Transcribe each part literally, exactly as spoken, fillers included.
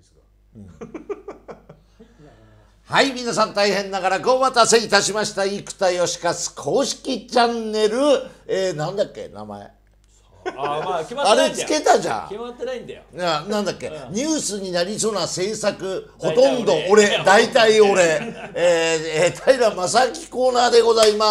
ですが。 はい、皆さん大変ながらごお待たせいたしました。生田義勝公式チャンネル、えー、なんだっけ名前。 あまあ決まってないんだよ。 あれつけたじゃん。 決まってないんだよ。 な, なんだっけ、うん、ニュースになりそうな政策ほとんど大俺大体俺、えーえー、平正明コーナーでございます。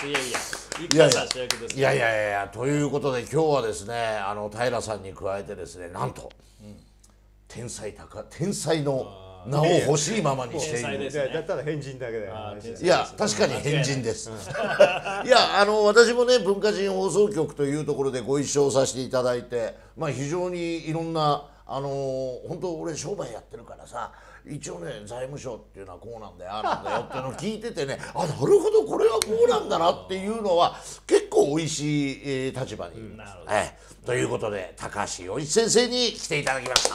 いやいやいやいやいやいやということで今日はですねあの平さんに加えてですねなんと、うん、天才高天才の名を欲しいままにしている。 ね、だったら変人だけだよ。 いや確かに変人です。いやあの私もね文化人放送局というところでご一緒させていただいて、まあ非常にいろんなあの本当俺商売やってるからさ。一応ね財務省っていうのはこうなんだよああなんだよっていうのを聞いててねあなるほどこれはこうなんだなっていうのは結構おいしい、えー、立場に、うん、えー、ということで高橋洋一先生に来ていただきました。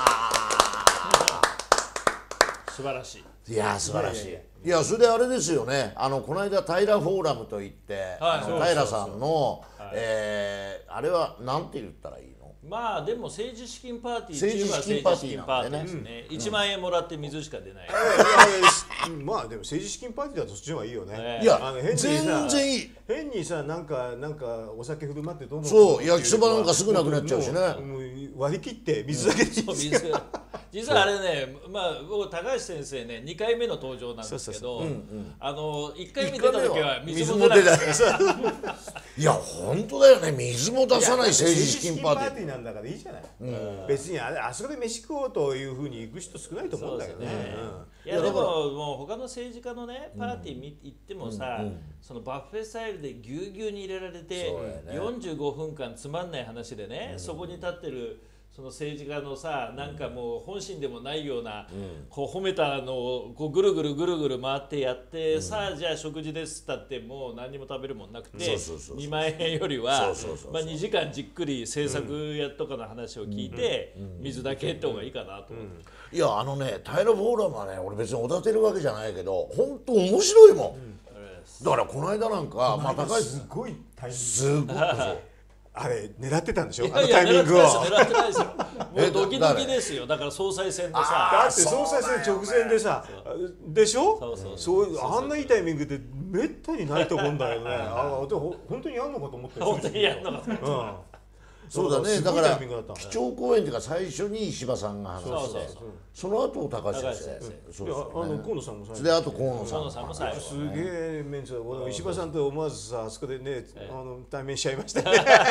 素晴らしい。 いや素晴らしい。いやいやそれであれですよねあのこの間平フォーラムといって、はい、あの平さんの、はいえー、あれはなんて言ったらいいのまあでも政治資金パーティーっていうのは政治資金パーティーですね。いちまんえんもらって水しか出ない。 まあでも政治資金パーティーだとそっちの方がいいよね。 いや全然いい。 変にさなんかなんかお酒振る舞ってどんどんそう焼きそばなんかすぐなくなっちゃうしね。 割り切って水だけでいいですよ。 実はあれねまあ僕高橋先生ねにかいめの登場なんですけどあのいっかいめ出た時は水も出ない。 いや本当だよね水も出さない政治資金パーティー。 なんだからいいじゃない、うん、別にあれあそこで飯食おうというふうに行く人少ないと思うんだけどね。 いやでももう他の政治家のねパーティー行ってもさ、うんうん、そのバッフェスタイルでぎゅうぎゅうに入れられて、ね、よんじゅうごふんかんつまんない話でね、うん、そこに立ってるその政治家のさなんかもう本心でもないような、うん、こう褒めたのをこうぐるぐるぐるぐる回ってやって、うん、さあじゃあ食事ですったってもう何にも食べるもんなくてにまんえんよりはにじかんじっくり政策やとかの話を聞いて、うん、水だけって方がいいかなと思って、 うん、いやあのね平フォーラムはね俺別におだてるわけじゃないけど本当面白いもん、うん、だからこの間なんかまあ高橋すごい大変すごいあれ狙ってたんでしょあのタイミングを。 狙ってないですよ。もうドキドキですよ。だから総裁選でさ。 だって総裁選直前でさでしょ。そうそうそうあんないいタイミングでめったにないと思うんだよね。あ本当にやんのかと思って。 本当にやんのかと思って。 そうだねだから基調講演っていうか最初に石破さんが話してその後高橋先生あの河野さんも最初であと河野さんも最初すげえメンツだ石破さんと思わずさあそこでねあの対面しちゃいましたね。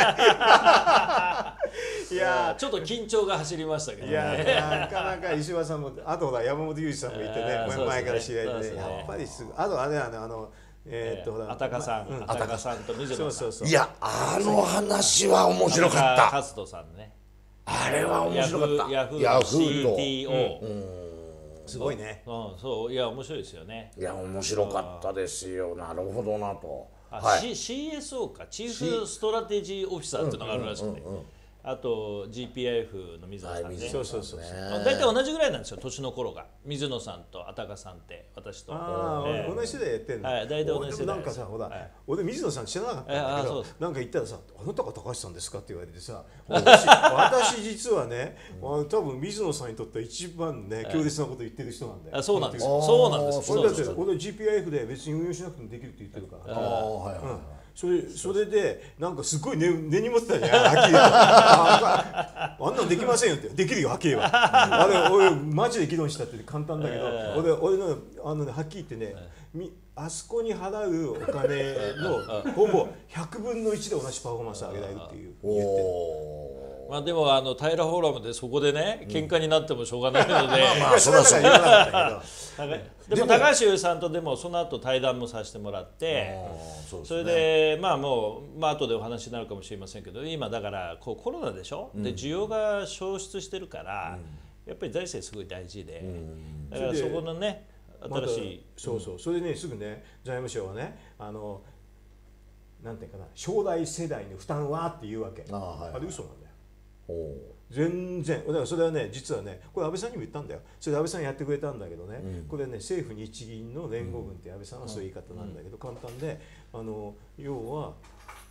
いやちょっと緊張が走りましたけどね。 いやなかなか石破さんもあとは山本雄二さんもいてね前から知り合いでやっぱりすぐあとあれはねあのえっとあたかさん、あたかさんと水野さん。 いやあの話は面白かった。 勝人さんね。 あれは面白かった。 ヤフーの シーティーオー。すごいね。 うんそういや面白いですよね。 いや面白かったですよ。なるほどなと。 シーエスオー かチーフストラテジーオフィサーっていうのがあるらしくて。あと ジーピーアイエフ の水野さんね。 そうそうそう。 大体同じぐらいなんですよ年の頃が。水野さんとあたかさんって私と。 ああ同じ世代やってんの。 はい大体同じ世代。 なんかさほら俺水野さん知らなかったんだけどなんか言ったらさあなたが高橋さんですかって言われてさ私実はね多分水野さんにとっては一番ね強烈なこと言ってる人なんだよ。 そうなんです。そうなんです。 俺だって俺 ジーピーアイエフ で別に運用しなくてもできるって言ってるから。ああはいはい。それそれでなんかすごい根に持ってたじゃんはっきり言うあんなのできませんよってできるよはっきり言えばあれ俺マジで議論したって簡単だけど俺俺のあのねはっきり言ってねあそこに払うお金のほぼひゃくぶんのいちで同じパフォーマンスを上げられるっていう言ってる。 まあでもあの平フォーラムでそこでね喧嘩になってもしょうがないので、 まあそれはそう言わなかったけど、でも高橋優さんとでもその後対談もさせてもらって、それでまあもうまあ後でお話になるかもしれませんけど、今だからこうコロナでしょ。で需要が消失してるから、やっぱり財政すごい大事で、だからそこのね新しいそうそうそれでねすぐね財務省はねあのなんていうかな将来世代の負担はって言うわけ。あれ嘘なんだよ。全然だからそれはね実はねこれ安倍さんにも言ったんだよ。それで安倍さんやってくれたんだけどね、うん、これね政府日銀の連合軍って安倍さんはそういう言い方なんだけど、うん、簡単であの要は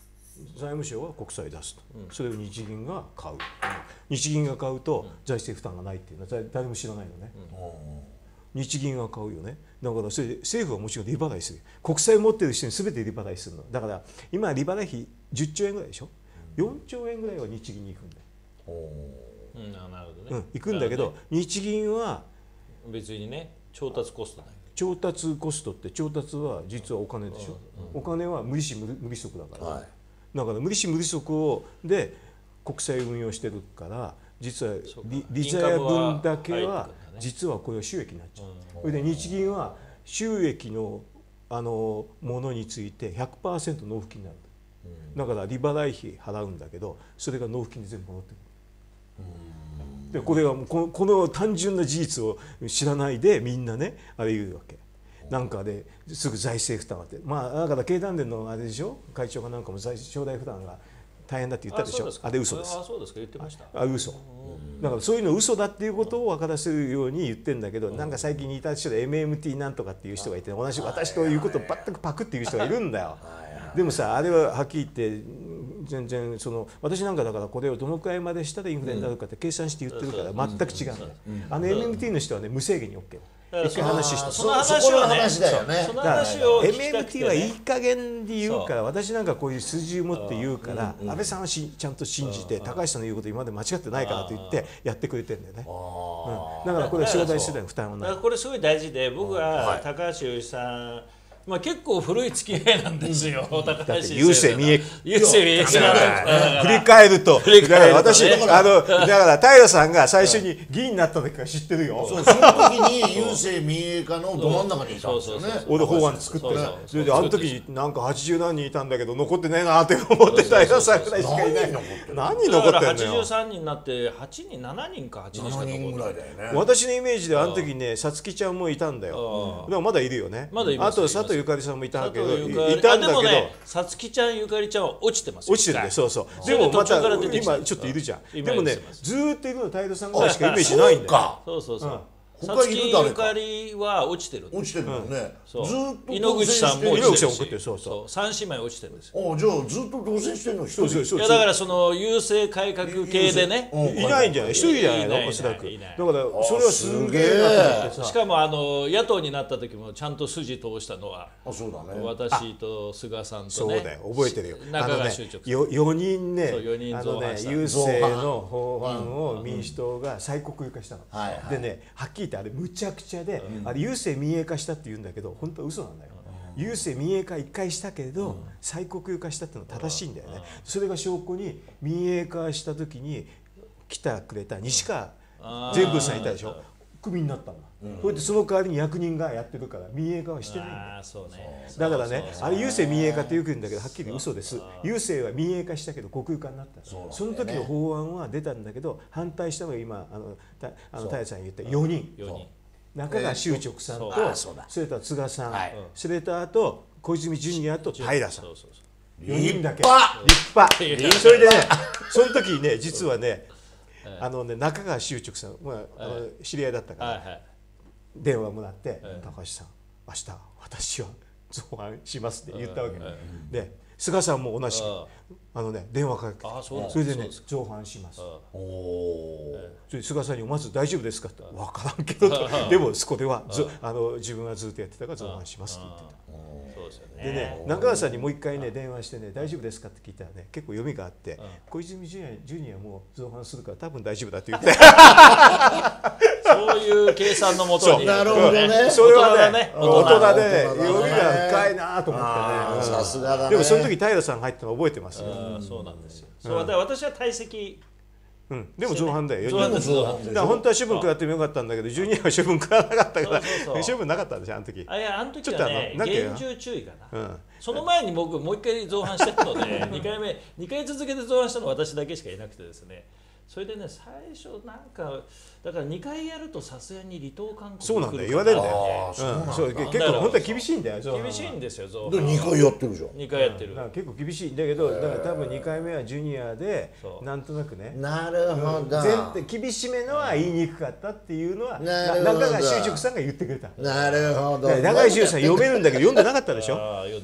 財務省は国債出すと、それを日銀が買う、日銀が買うと財政負担がないっていうのは誰も知らないのね、日銀が買うよね。だからそれで政府はもちろん利払いする、国債持ってる人に全て利払いするのだから、今利払い費じゅっちょうえんぐらいでしょ、よんちょうえんぐらいは日銀に行くんだよ。 うん、なるほどね、 うん、行くんだけど、日銀は別にね調達コストない、 調達コストって調達は実はお金でしょ、うん、お金は無利子無利息だから、はい、だから無利子無利息をで国債運用してるから、実は利ざや分だけは実はこれは収益になっちゃう、うん、それで日銀は収益のあのものについて ひゃくパーセント 納付金になる、うん、だから利払い費払うんだけど、それが納付金で全部戻ってくる。でこれはもうこの、この単純な事実を知らないでみんなねあれ言うわけ。なんかですぐ財政負担があって、まあだから経団連のあれでしょ、会長かなんかも財将来負担が大変だって言ったでしょ。 あ, あれ嘘です。 あ、そうですか、言ってました。 あ、嘘。だからそういうの嘘だっていうことを分からせるように言ってるんだけど、なんか最近にいた人で エムエムティー なんとかっていう人がいて、同じ私ということを全くパクっていう人がいるんだよ。でもさ、あれははっきり言って全然その私なんかだからこれをどのくらいまでしたらインフレになるかって計算して言ってるから全く違う。あの エムエムティー の人はね無制限に OK。一回話して、 その話はね、その話をエムエムティー はいい加減で言うから、私なんかこういう数字を持って言うから、安倍さんはしちゃんと信じて、高橋さんの言うこと今まで間違ってないからと言ってやってくれてるんだよね。うん、だからこれは正代世代の負担はない。 だからこれすごい大事で、僕は高橋由さん、まあ結構古い付き合いなんですよ。高橋郵政民営、 郵政民営振り返ると、だから私あのだから平さんが最初に議員になった時から知ってるよ。 そう、その時に郵政民営化のど真ん中にいたんですよね。 俺法案作ってね。それであの時になんかはちじゅうなんにんいたんだけど残ってねえなって思って平さんぐらいしかいない。何残ってんのよ。 はちじゅうさんにんになってはちにん、しちにんかはちにんしか残ってない。 私のイメージであの時にね、さつきちゃんもいたんだよ。でもまだいるよね。 まだいます。 あと佐藤ゆかりさんもいたけど、 いたんだけど、さつきちゃんゆかりちゃんは落ちてます。 落ちてるね、そうそう。でもまた今ちょっといるじゃん。でもね、ずーっといるの平さんぐらいしかイメージないんだよ。 そうそうそう。さつきゆかりは落ちてる。 落ちてるよね。ずっと井ノ口さんも落ちてるし、そうそう。 三姉妹落ちてるんですよ。あ、じゃあずっと当選してるの一人。 いやだからその郵政改革系でね、 いないんじゃない？一人じゃないの？おそらく。だからそれはすげえなと思って。 しかもあの野党になった時もちゃんと筋通したのは、 私と菅さんとね。 そうだよ、覚えてるよ。 中川修直。 よにんね、 あのね郵政の法案を民主党が再国有化したの。でね、はっきり言ってあれむちゃくちゃで、あれ郵政民営化したって言うんだけど本当は嘘なんだよ。郵政民営化一回したけれど再国有化したってのは正しいんだよね。それが証拠に民営化した時に来てくれた西川善文さんいたでしょ。クビになったんだ。こうやってその代わりに役人がやってるから民営化はしてないんだよ。だからね、あれ郵政民営化ってよく言うんだけどはっきり嘘です。郵政は民営化したけど国有化になった。その時の法案は出たんだけど反対したのが今あのあの平さんが言ったよにん。中川修直さんと、それと菅さん、それとあと小泉ジュニアと平さん、よにんだけ。立派。それでね、その時にね、実はね、あのね中川修直さん、まああの知り合いだったから電話もらって「高橋さん、明日私は造反します」って言ったわけで、菅さんも同じあのね電話かけて、それでね造反します。おお。それ菅さんに「まず大丈夫ですか?」って「分からんけど」でもそこではあの自分がずっとやってたから造反しますって言ってた。でね、中川さんにもう一回ね電話してね大丈夫ですかって聞いたらね結構読みがあって小泉ジュニアも造反するから多分大丈夫だって言ってそういう計算のもとに。 なるほどね。 それはね大人で読みが深いなと思ってね。 さすがだね。 でもその時平さんが入ったの覚えてますよ。 そうなんですよ。そう私は退席。 うん、でも造反だよ。だから本当は処分食らってもよかったんだけど、ジュニアは処分食らなかったから、処分なかったんですよあの時。 あいやあの時はね厳重注意かな。その前に僕もう一回造反してるので、二回目二回続けて造反したのは私だけしかいなくてですね。それでね最初なんかだからにかいやるとさすがに離党勧告そうなんだよ言われるんだよ。そう結構本当は厳しいんだよ。 厳しいんですよ造反。でにかいやってるじゃん。 にかいやってる。 結構厳しいんだけど、だから多分にかいめはジュニアでなんとなくね。 なるほど。 全然厳しめのは言いにくかったっていうのは中川修直さんが言ってくれた。 なるほど。 中川修さん読めるんだけど読んでなかったでしょ。 読んでない。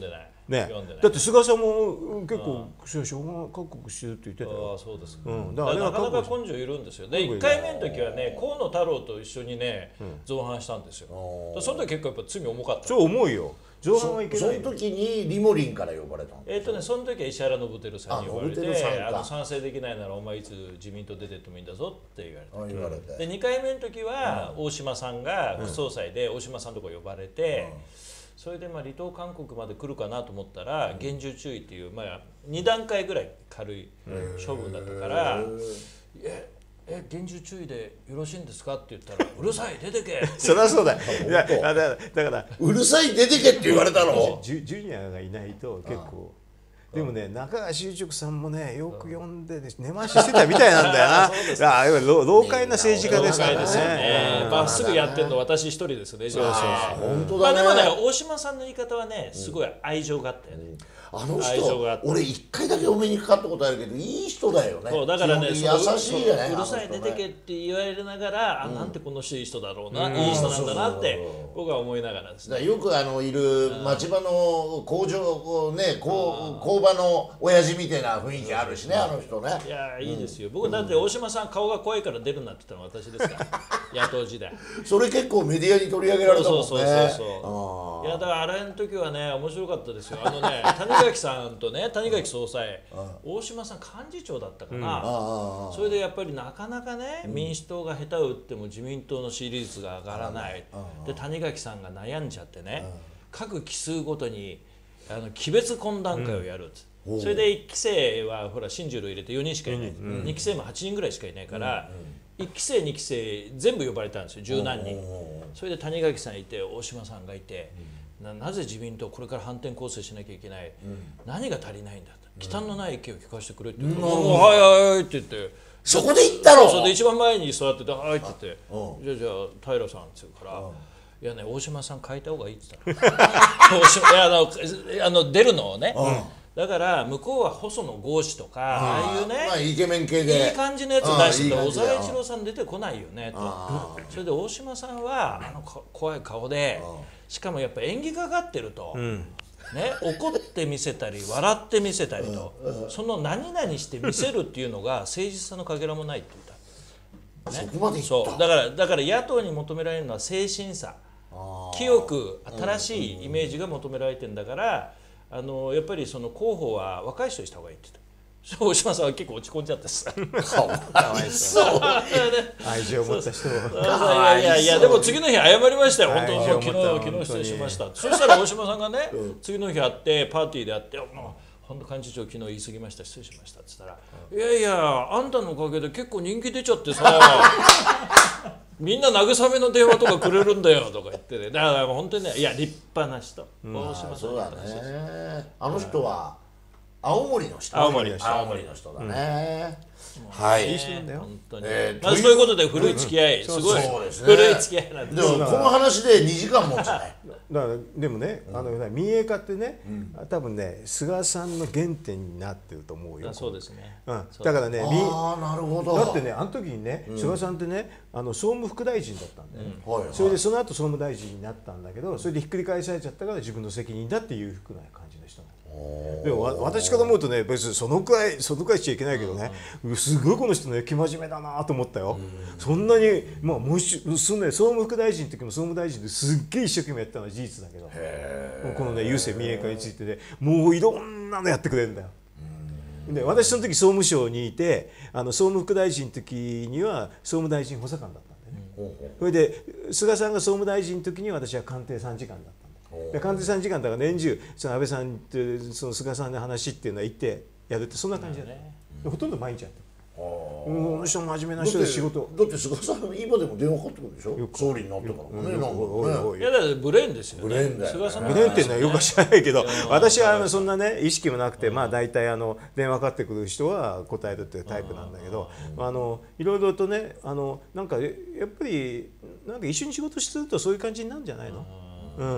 ね読んでない。 だって菅さんも結構首相覚悟してるって言ってたあよ。 あそうですか、 うん、 だからなかなか覚悟根性いるんですよ。でいっかいめの時はね河野太郎と一緒にね造反したんですよ。だからその時結構やっぱ罪重かった。 超重いよ。造反はいけそないの時にリモリンから呼ばれたの。 えっとねその時は石原伸晃さんに呼ばれあ伸晃さんて、 かあの賛成できないならお前いつ自民党出てってもいいんだぞって言われて。 あ言われて。 でにかいめの時は大島さんが副総裁で大島さんのとこ呼ばれて、それでまあ離党勧告まで来るかなと思ったら厳重注意っていうまあに段階ぐらい軽い処分だったから「ええ厳重注意でよろしいんですか?」って言ったら「うるさい出てけ!」 そりゃそうだよ。いやだからだからうるさい出てけって言われたの。 ジュジュニアがいないと結構。でもね、中川修直さんもね、よく読んで、ね、根回ししてたみたいなんだよな。ああ、やっぱり老快な政治家ですからね。 ですよね。まっすぐやってるの私一人ですね。そうそうそう。 本当まあだね。 でもね、大島さんの言い方はね、すごい愛情があったよね。 あの愛情があって人俺一回だけお目にかかったことあるけどいい人だよね。 そうだからね、 基本的に優しいよね。 うるさいあの人ね出てけって言われながら、あなんてこの人いい人だろうな、いい人なんだなって僕は思いながらですね。 だからよくあのいる町場の工場ね工工場の親父みたいな雰囲気あるしねあの人ね。 いやいいですよ。僕だって大島さん顔が怖いから出るなって言ったのは私ですから野党時代。 それ結構メディアに取り上げられたもんね。 そうそうそうそう。いやだからあれの時はね面白かったですよ。あのね谷垣さんとね谷垣総裁、大島さん幹事長だったかな。それでやっぱりなかなかね民主党が下手を打っても自民党の支持率が上がらない。で谷垣さんが悩んじゃってね各期数ごとにあの期別懇談会をやる。それでいっき生はほら新十郎入れてよにんしかいない、にき生もはちにんぐらいしかいないから、いっき生にき生全部呼ばれたんですよ十何人。それで谷垣さんいて大島さんがいて、な, なぜ自民党これから反転攻勢しなきゃいけない、何が足りないんだと忌憚のない意見を聞かせてくれって言って「おおはいはいはい」って言ってそこで言ったの。 それで一番前に座ってて「はい」って言って「じゃあじゃあ平さん」って言うから「いやね大島さん変えた方がいい」って言ったの。大島いやあのあの出るのをね。だから向こうは細野豪志とかああいうね、 まあイケメン系でいい感じのやつ出してうんいい感じで小沢一郎さん出てこないよねと。それで大島さんはあのこ怖い顔でしかもやっぱ演技かかってると、ね、怒って見せたり笑って見せたりと、その何々して見せるっていうのが誠実さのかけらもないって言った、ね、 そこまで言った。 そうだからだから野党に求められるのは誠心さ、清く新しいイメージが求められてるんだから、あのやっぱりその候補は若い人にした方がいいって言った。大島さんは結構落ち込んじゃってさかわいそう愛情を持った人を。 いやいやいやでも次の日謝りましたよ。本当愛情を持った昨日昨日失礼しました。そしたら大島さんがね次の日会ってパーティーで会って「もう本当幹事長昨日言い過ぎました失礼しました」っつったら「いやいやあんたのおかげで結構人気出ちゃってさみんな慰めの電話とかくれるんだよ」とか言ってね。だから本当にねいや立派な人、大島さんそうだ立派な人ね。あの人は青森の人。 青森の人青森の人だね。はい。 いい人なんだよ。 本当に、 えーまあ、そういうことで古い付き合い、すごいそうですね古い付き合いなんでですもこの話でにじかん持つね。 だからでもね、あの民営化ってね、多分ね菅さんの原点になってると思うよ。 あそうですね、 うん、だからね、民ああなるほど。 だってねあの時にね、菅さんってねあの総務副大臣だったんだよ、 はいはいそれでその後総務大臣になったんだけど、それでひっくり返されちゃったから自分の責任だっていうふうな感じの人なの。でもわ私から思うとね別にそのくらいそのくらいしちゃいけないけどね、すごいこの人ね生真面目だなと思ったよ。そんなにまあもう一そのね総務副大臣の時も総務大臣ですっげえ一生懸命やったのは事実だけど、このね郵政民営化についてねもういろんなのやってくれるんだよ。で私その時総務省にいてあの総務副大臣の時には総務大臣補佐官だったんでね、それで菅さんが総務大臣の時には私は官邸さんじかんだった。で官邸さんじかんだから年中その安倍さんとその菅さんの話っていうのは行ってやるってそんな感じだね、うん、ほとんど毎日やってる。この人真面目な人で仕事だって菅さん今でも電話かかってくるでしょ。総理になってからもね。なんかねいやだからブレーンですよね。 ブレーンだよね菅さんのブレーンっていうのはよくは知らないけど、私はあのそんなね意識もなくて、まあ大体あの電話かかってくる人は答えるっていうタイプなんだけど、あのいろいろとねあのなんかやっぱりなんか一緒に仕事してるとそういう感じになるんじゃないの？うん。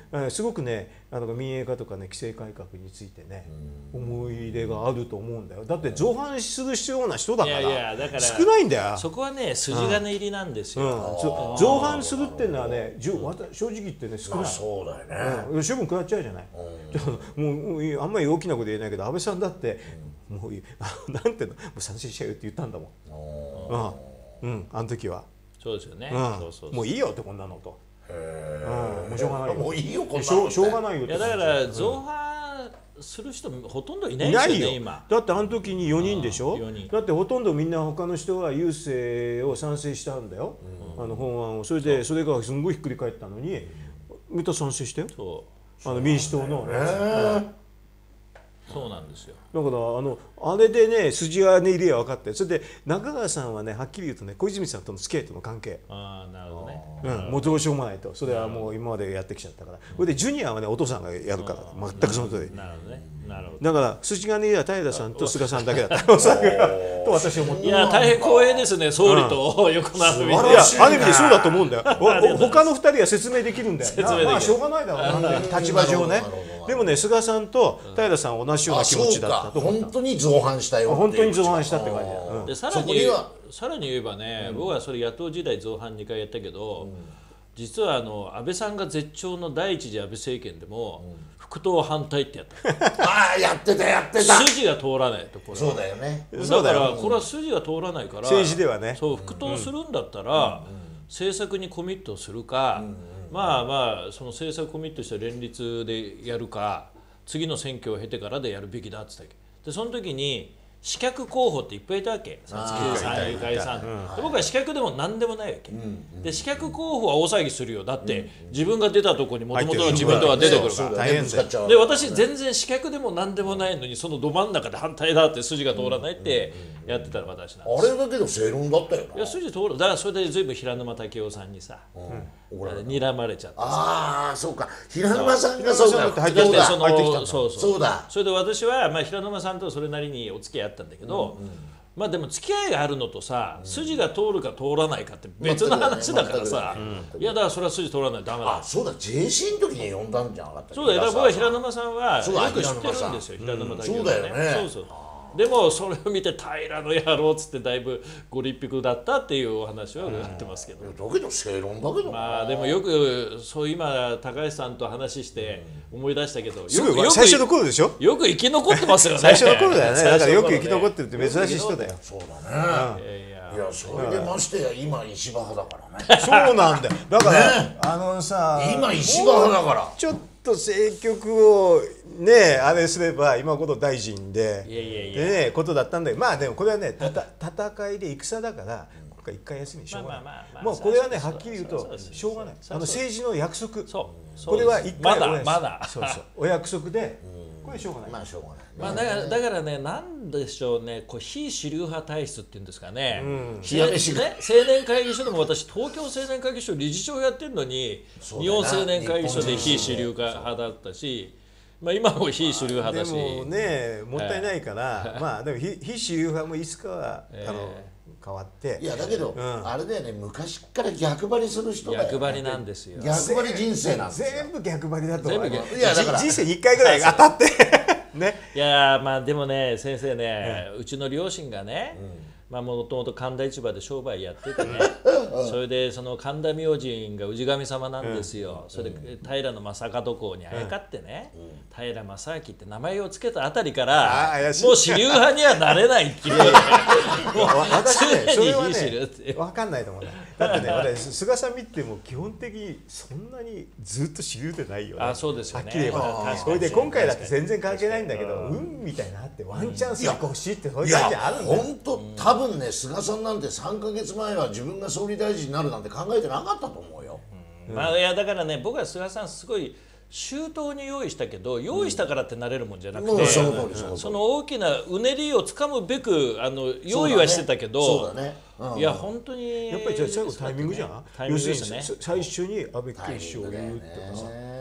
えすごくねあの民営化とかね規制改革についてね思い入れがあると思うんだよ。だって造反するような人だかいやいやだからら少ないんだよ。 そこはね筋金入りなんですうん、 よ。 そう造反するっていうのはねじゅわた正直言ってね少ない。 そうだよね、 うん、処分食らっちゃうじゃない。じゃあもうもうあんまり大きなこと言えないけど安倍さんだって、もうあなんていうのもう賛成しちゃうよって言ったんだもん。うん、うん、あの時は。 そうですよね。 うん、 そうそうそうもういいよってこんなのと。うん、もうしょうがないよ。 もういいよこんなしょうしょうがないよって。 いやだから造反する人ほとんどいないいないよですよね今。 だってあの時によにんでしょ。 よにんだってほとんどみんな他の人は郵政を賛成したんだよ、うん、あの法案を。それでそれがすんごいひっくり返ったのにみんな賛成したよ。 そうあの民主党の、 えー、 そうなんですよ。 だからあのあれでね筋金入りは分かって、それで中川さんはねはっきり言うとね小泉さんとの付き合いとの関係、 ああなるほどね。 うん、もうどうしようもないと。それはもう今までやってきちゃったから。それでジュニアはねお父さんがやるから全くその通り。 なるほどね。なるほど。 だから筋金入りは平さんと菅さんだけだったと私は思って。 いや大変光栄ですね、総理と横並びで。 いやある意味でそうだと思うんだよ。他のふたりは説明できるんだよ。 説明できる。 まあしょうがないだろうなって立場上ね。でもね菅さんと平さんは同じような気持ちだったと思った。 本当に造反したよ。 本当に造反したって感じだ。うん、 でさらにさらに言えばね、うん、僕はそれ野党時代造反にかいやったけど、うん、実はあの安倍さんが絶頂の第一次安倍政権でも、うん、副党反対ってやったああやってたやってた筋が通らないところ。 そうだよね。 だからこれは筋が通らないから、 政治ではねそう副党するんだったら、うん、政策にコミットするか、うん、まあまあその政策コミットして連立でやるか次の選挙を経てからでやるべきだって言ったっけ。でその時に刺客候補っていっぱいいたわけ。さつきさん、ゆかりさん、で僕は刺客でも何でもないわけ、うん、で刺客候補は大騒ぎするよ。だって、うん、自分が出たところにもともとの自分とは出てくるから大変で、私全然刺客でも何でもないのにそのど真ん中で反対だって筋が通らないってやってたら私なんです。 あれだけど正論だったよな。 いや筋通る。だからそれで随分平沼武夫さんにさ、うん、睨まれちゃってさ。 ああそうか、平沼さんがそうだって入ってきた。 そうそうそうだ。 それで私はまあ平沼さんとそれなりにお付き合いあったんだけど、うんうん、まあでも付き合いがあるのとさ、うん、筋が通るか通らないかって別の話だからさ、いやだからそれは筋通らないとダメだ。 あそうだ ジェーシー の時に呼んだんじゃなかった。 そうだよ。だから僕は平沼さんはよく知ってるんですよ。平沼だけどね。 そうだよね。 そうそう。でもそれを見て平の野郎っつってだいぶご立腹だったっていうお話は伺ってますけど、 うん、だけど正論だけどまあでもよくそう今高橋さんと話して思い出したけど、よくよく最初の頃でしょ。 よく生き残ってますよね最初の頃だよね。だからよく生き残ってるって珍しい人だよ。 そうだね、うん、いやいやそれでましてや今石破派だからねそうなんだよ。だから、ね、あのさ今石破派だからちょっと政局をねあれすれば今こそ大臣でいやいやいやでねことだったんだけど、まあでもこれはねたた戦いで戦だから今回一回休みでしょうがない。もうこれはねはっきり言うとしょうがない。あの政治の約束、これは一回まだまだそうそうお約束でこれしょうがない。 まあしょうがない。 まあだからだからねなんでしょうね、こう非主流派体質っていうんですかね。 冷や飯がね青年会議所でも私東京青年会議所理事長やってるのに日本青年会議所で非主流派だったし。まあ今も非主流派だし、 でもねもったいないから、えー、まあでも非非主流派もいつかは、えー、あの変わって、 いやだけど、うん、あれだよね昔から逆張りする人だよね。 逆張りなんですよ。 逆張り人生なんですよ。 全部逆張りだと思う。 全部いやだから人生にいっかいぐらい当たってね。 いやまあでもね先生ね、うん、うちの両親がね。うんまあもともと神田市場で商売やっててねそれでその神田明神が氏神様なんですよ、うん、それで平将門公にあやかってね、うん、平正明って名前を付けたあたりからもう主流派にはなれないっていう私ねそれはね分かんないと思うね。だってね私菅さん見ても基本的にそんなにずっと主流でないよね。 あそうですよね。 はっきり言えばそれで今回だって全然関係ないんだけど運みたいなあってワンチャンスが欲しいってそういう感じあるんだよ。 本当多分ね菅さんなんてさんかげつまえは自分が総理大臣になるなんて考えてなかったと思うよ。 うんまあいやだからね僕は菅さんすごい周到に用意したけど用意したからってなれるもんじゃなくて、うん、その大きなうねりをつかむべくあの用意はしてたけど、 そうだね。 うん、いや本当にやっぱりじゃあ最後タイミングじゃん。 タイミングですね。 最初に安倍警視を言うってさ。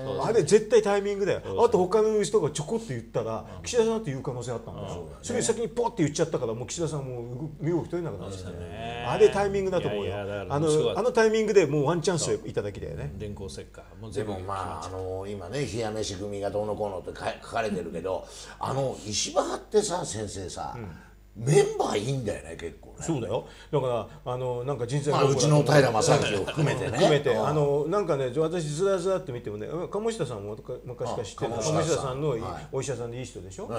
あれ絶対タイミングだよ。あと他の人がちょこっと言ったら岸田さんって言う可能性あったんだよ。それ先にポッて言っちゃったからもう岸田さんも身動き取れなくなっちゃった。あれタイミングだと思うよ。あのあのタイミングでもうワンチャンスいただきだよね。 電光石火。 でもまああの今ね冷や飯組がどうのこうのって書かれてるけど、あの石破派ってさ先生さ。メンバーいいんだよね結構ね。 そうだよ。だからあのなんか人生まあうちの平正明を含めてね。 含めてあのなんかね私ずらずらって見てもね鴨下さんも昔から知ってる鴨下さんのお医者さんでいい人でしょ。うん。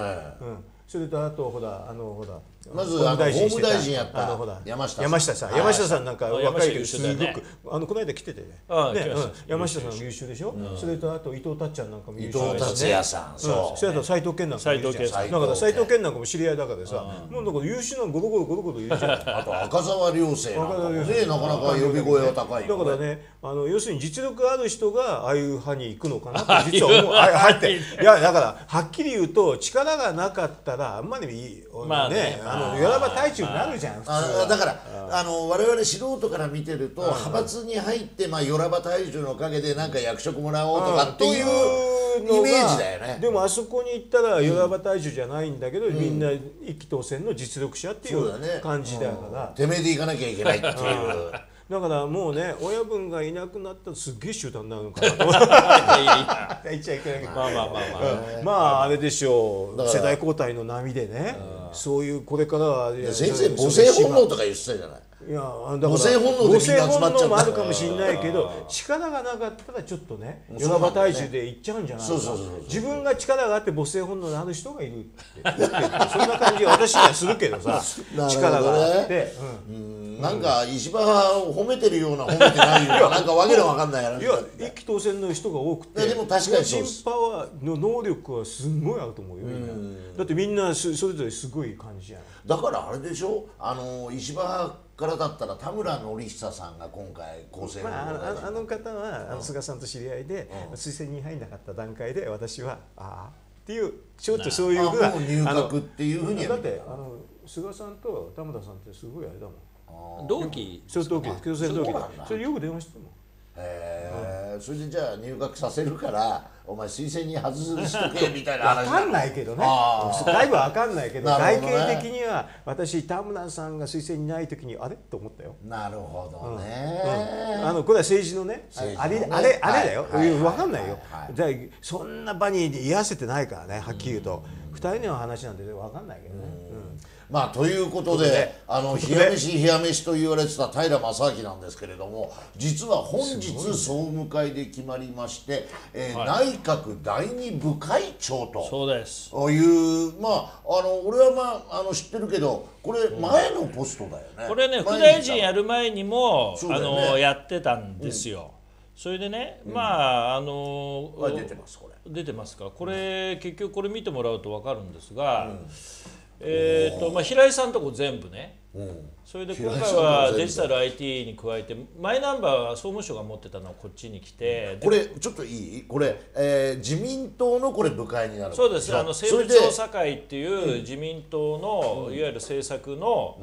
それとあとほらあのほらまずあの法務大臣やった山下山下さん山下さんなんか若いけどすごくあのこの間来ててね。山下さん優秀でしょ。それとあと伊藤達ちゃんなんかも優秀で。伊藤達也さん。 そう。それと斉藤健なんかもいるじゃん。だから斉藤健なんかも知り合いだからさ。もうだから優秀なゴロゴロゴロゴロいるじゃん。 あと赤澤亮生なんかもねなかなか呼び声が高い。 だからねあの要するに実力ある人がああいう派に行くのかなって実は思う。入っていやだからはっきり言うと力がなかったらあんまりいい。まあね、あの選ば大衆になるじゃん。 あだからあの我々素人から見てると派閥に入ってまあよらば大衆のおかげでなんか役職もらおうとかっていうイメージだよね。 でもあそこに行ったらよらば大衆じゃないんだけど、みんな一期当選の実力者っていう感じだから。 てめえで行かなきゃいけないっていう。 だからもうね親分がいなくなったらすっげえ集団になるのかなと言っちゃいけないけど、まあまあまあまあまああれでしょう、世代交代の波でね、そういうこれからは先生母性本能とか言ってたじゃない。 いやだから母性本能でみんな集まっちゃう。 もあるかもしれないけど力がなかったらちょっとねよらば大衆でいっちゃうんじゃないか。自分が力があって母性本能のある人がいるってそんな感じが私にはするけどさ力があってなんか石破を褒めてるような褒めてないようななんかわけのわかんないやら。 いや一期当選の人が多くてでも確かにそうです。 個人パワーの能力はすごいあると思うよ。だってみんなそれぞれすごい感じじゃん。 だからあれでしょあの石破からだったら田村典久さんが今回厚生労働大臣、 まあ、あの方はあの菅さんと知り合いで、うん、推薦に入んなかった段階で私はああっていうちょっとそういうふうな入閣っていうふうにだってあの菅さんと田村さんってすごいあれだもん。 同期そう同期共生同期でそれよく電話してたもん。 へえ、それでじゃあ入学させるからお前推薦に外しとけみたいな話。 分かんないけどね。だいぶ分かんないけど外形的には私田村さんが推薦にない時にあれと思ったよ。 なるほどね。 あのこれは政治のねあれあれあれだよ。分かんないよ。じゃあそんな場に居合わせてないからねはっきり言うとふたりの話なんて分かんないけどね。 まあということであの冷や飯冷や飯と言われてた平正明なんですけれども実は本日総務会で決まりまして、えーはい、内閣第二部会長とそうですいうまああの俺はまああの知ってるけどこれ前のポストだよね。 これね副大臣やる前にも、ね、あのやってたんですよ。うん、それでね、うん、まああのー、出てますこれ出てますかこれ、うん、結局これ見てもらうと分かるんですが。うんえーとまあ、平井さんとこ全部ね、うん、それで今回はデジタル アイティー に加えてマイナンバーは総務省が持ってたのはこっちに来て、 これちょっといいこれ、えー、自民党のこれ部会になるそうですあの政務調査会っていう自民党のいわゆる政策の、うん、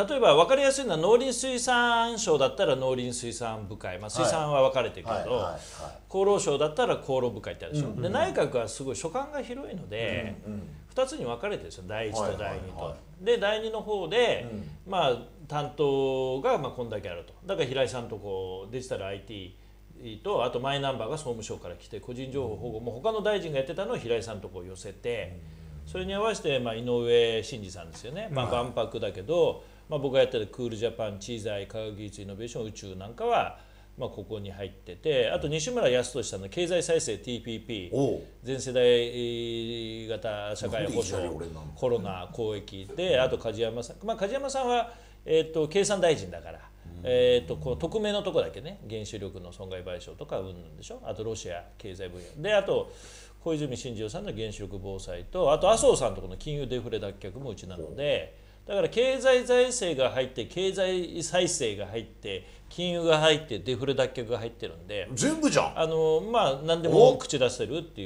例えば分かりやすいのは農林水産省だったら農林水産部会、まあ、水産は分かれてるけど、はいはいはいはい、厚労省だったら厚労部会ってあるでしょ、うんうん、で内閣はすごい所管が広いので、うんうんふたつに分かれてるんですよだいいちとだいにと、はいはいはい、でだいにの方で、うん、まあ担当がまあこんだけあるとだから平井さんとこうデジタル アイティー とあとマイナンバーが総務省から来て個人情報保護も他の大臣がやってたのを平井さんとこう寄せて、うん、それに合わせてまあ井上真司さんですよね、まあ、万博だけど、まあ、僕がやってたクールジャパン知財科学技術イノベーション宇宙なんかはまあここに入っててあと西村康稔さんの経済再生 ティーピーピー 全世代型社会保障コロナ公益であと梶山さん、まあ、梶山さんは、えー、と経産大臣だから、えー、とこう匿名のとこだけね原子力の損害賠償とかうんぬんでしょあとロシア経済分野であと小泉進次郎さんの原子力防災とあと麻生さんとこの金融デフレ脱却もうちなのでだから経済財政が入って経済再生が入って金融が入ってデフレ脱却が入ってるんで全部じゃんあのまあ何でも口出せるっていう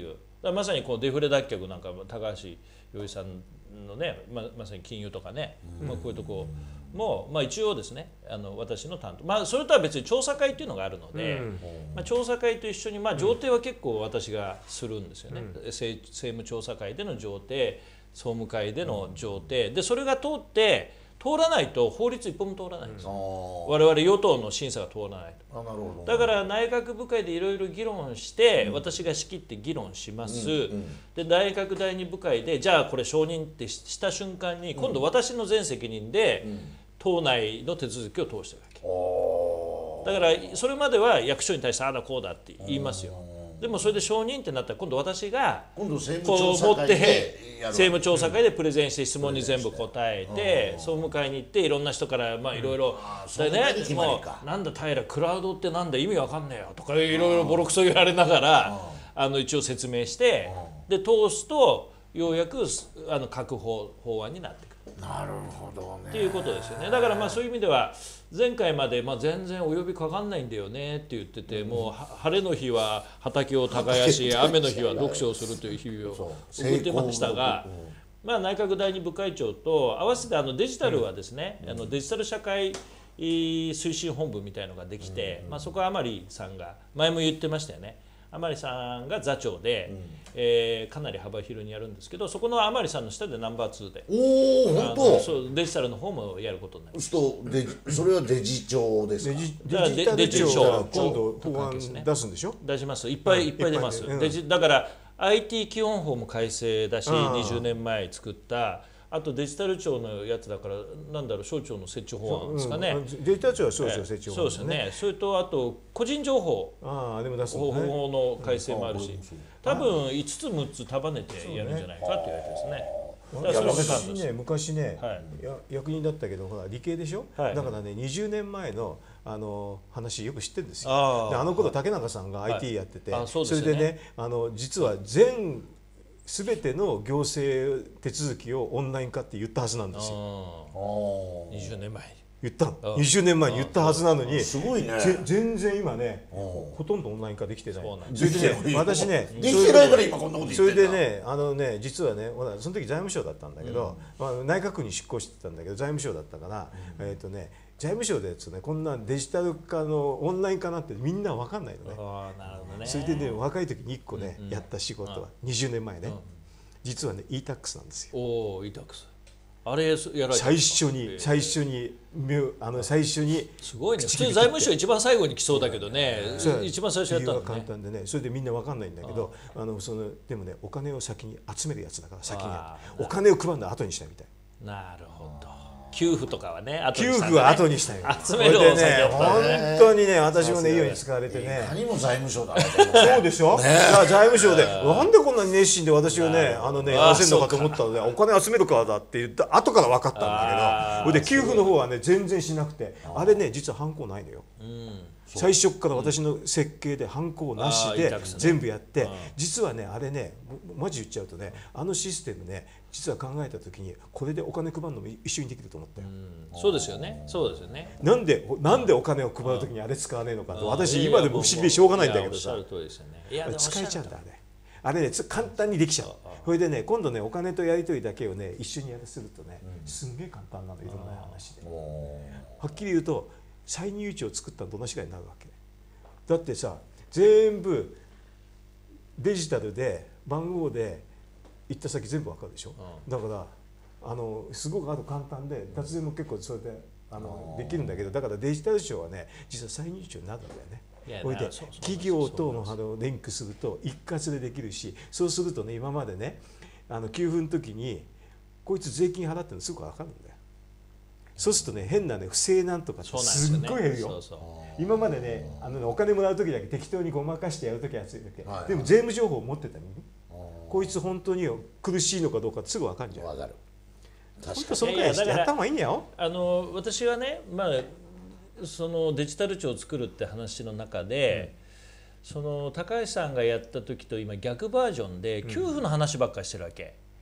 らまさにこうデフレ脱却なんかも高橋洋一さんのね、まあ、まさに金融とかね、うん、まあ、こういうとこも、まあ、一応ですねあの私の担当、まあ、それとは別に調査会っていうのがあるので、うん、まあ、調査会と一緒に、まあ、上程は結構私がするんですよね、うん、政務調査会での上程、総務会での上程で、それが通って通らないと法律一本も通らないんですよ、うん、我々与党の審査が通らないと。 あ、なるほど。 だから内閣部会でいろいろ議論して、うん、私が仕切って議論します、うんうん、で内閣第二部会でじゃあこれ承認ってした瞬間に、今度私の全責任で、うん、党内の手続きを通してるわけ、だからそれまでは役所に対してああだこうだって言いますよ。でもそれで承認ってなったら今度私がこう持って政務調査会でプレゼンして質問に全部答えて、総務会に行っていろんな人からまあいろいろでね、もうなんだ平クラウドってなんだ意味わかんねえよとかいろいろボロクソ言われながらあの一応説明してで通すとようやくあの各法法案になってくる。 なるほどね。 っていうことですよね。だからまあそういう意味では前回までまあ全然お呼びかかんないんだよねって言ってて、うん、もう晴れの日は畑を耕し雨の日は読書をするという日々を送ってましたが、まあ、内閣第二部会長と合わせてあのデジタルはですね、うん、あのデジタル社会推進本部みたいのができて、うん、まあ、そこは甘利さんが前も言ってましたよね。甘利さんが座長で、うん、えー、かなり幅広にやるんですけど、そこの甘利さんの下でナンバーツーで、 おお、本当。 そうデジタルの方もやることになります。 そうデジそれはデジ庁ですか。 デジデジタル庁が今度法案出すんでしょ。 出します。いっぱい、うん、いっぱい出ます。うん、デジだから アイティー 基本法も改正だし、にじゅうねんまえ作った。あとデジタル庁のやつだからなんだろう、省庁の設置法案ですかね、 うん、デジタル庁は省庁設置法案、 ね、そうですね。それとあと個人情報あでも出す、ね、 法の改正もあるし、多分いつつむっつ束ねてやるんじゃないかって言われてですね。 私ね昔ね、はい、や役人だったけどほら理系でしょ、はい、だからねにじゅうねんまえのあの話よく知ってるんですよ。あ, であの頃竹中さんが アイティー やってて、はい、そ, それでねあの実は全すべての行政手続きをオンライン化って言ったはずなんですよ。 にじゅうねんまえに言ったの。にじゅうねんまえに言ったはずなのに、 すごいね。 全然今ね、ほとんどオンライン化できてない。 それでね、私ね、 できてないから今こんなこと言ってそれでね、あのね、実はね、その時財務省だったんだけど、まあ内閣府に出向してたんだけど財務省だったから、えっとね。財務省でやつね、こんなデジタル化のオンライン化なんてみんな分かんないのね。 あ、なるほどね。 それでね若い時にいっこね、うんうん、やった仕事はにじゅうねんまえね、うん、実はね イータックス なんですよ。 おお イータックス あれやられた最初に最初にあの最初にすごいね。普通財務省一番最後に来そうだけどね、一番最初やったのね。 簡単でね、それでみんな分かんないんだけど、あのそのでもねお金を先に集めるやつだから先にやってお金を配るのは後にしたみたい。 なるほど。給付とかはね、後にしたんだね、給付は後にしたよ。 集めるお酒ね、本当にね、私もね、いいように使われてね。 何も財務省だ。 そうでしょ。ね、財務省で、なんでこんなに熱心で私をね、あのね、やらせるのかと思ったので、お金集めるからだって言った後から分かったんだけど、それで給付の方はね、全然しなくて、あれね、実はハンコないのよ。最初から私の設計でハンコなしで全部やって、実はね、あれね、マジ言っちゃうとね、あのシステムね、実は考えた時にこれでお金配るのも一緒にできると思ったよ。 そうですよね。そうですよね。 なんでなんでお金を配る時にあれ使わねえのかと私今でも不思議でしょうがないんだけどさ。使えちゃうんだあれ。あれね簡単にできちゃう。それでね今度ねお金とやり取りだけをね一緒にやらせるとねすんげえ簡単なのいろんな話で。はっきり言うと歳入値を作ったのと同じぐらいになるわけ。だってさ全部デジタルで番号で行った先全部わかるでしょ、うん、だからあのすごくあと簡単で脱税も結構それであのできるんだけどだからデジタル庁はね実は歳入庁になるんだよね。それで企業とのあのリンクすると一括でできるしそうするとね今までねあの給付の時にこいつ税金払ってるのすぐ分かるんだよ。そうするとね変なね不正なんとかってすっごい減るよ。今までねあのねお金もらう時だけ適当にごまかしてやる時はついだけ、はい、でも税務情報を持ってたのにこいつ本当に苦しいのかどうかすぐ分かるじゃん。 分かる。 確かにそのくらいしてやった方がいいんやよ。 あの私はね、まあそのデジタル庁を作るって話の中で、うん、その高橋さんがやった時と今逆バージョンで給付の話ばっかりしてるわけ。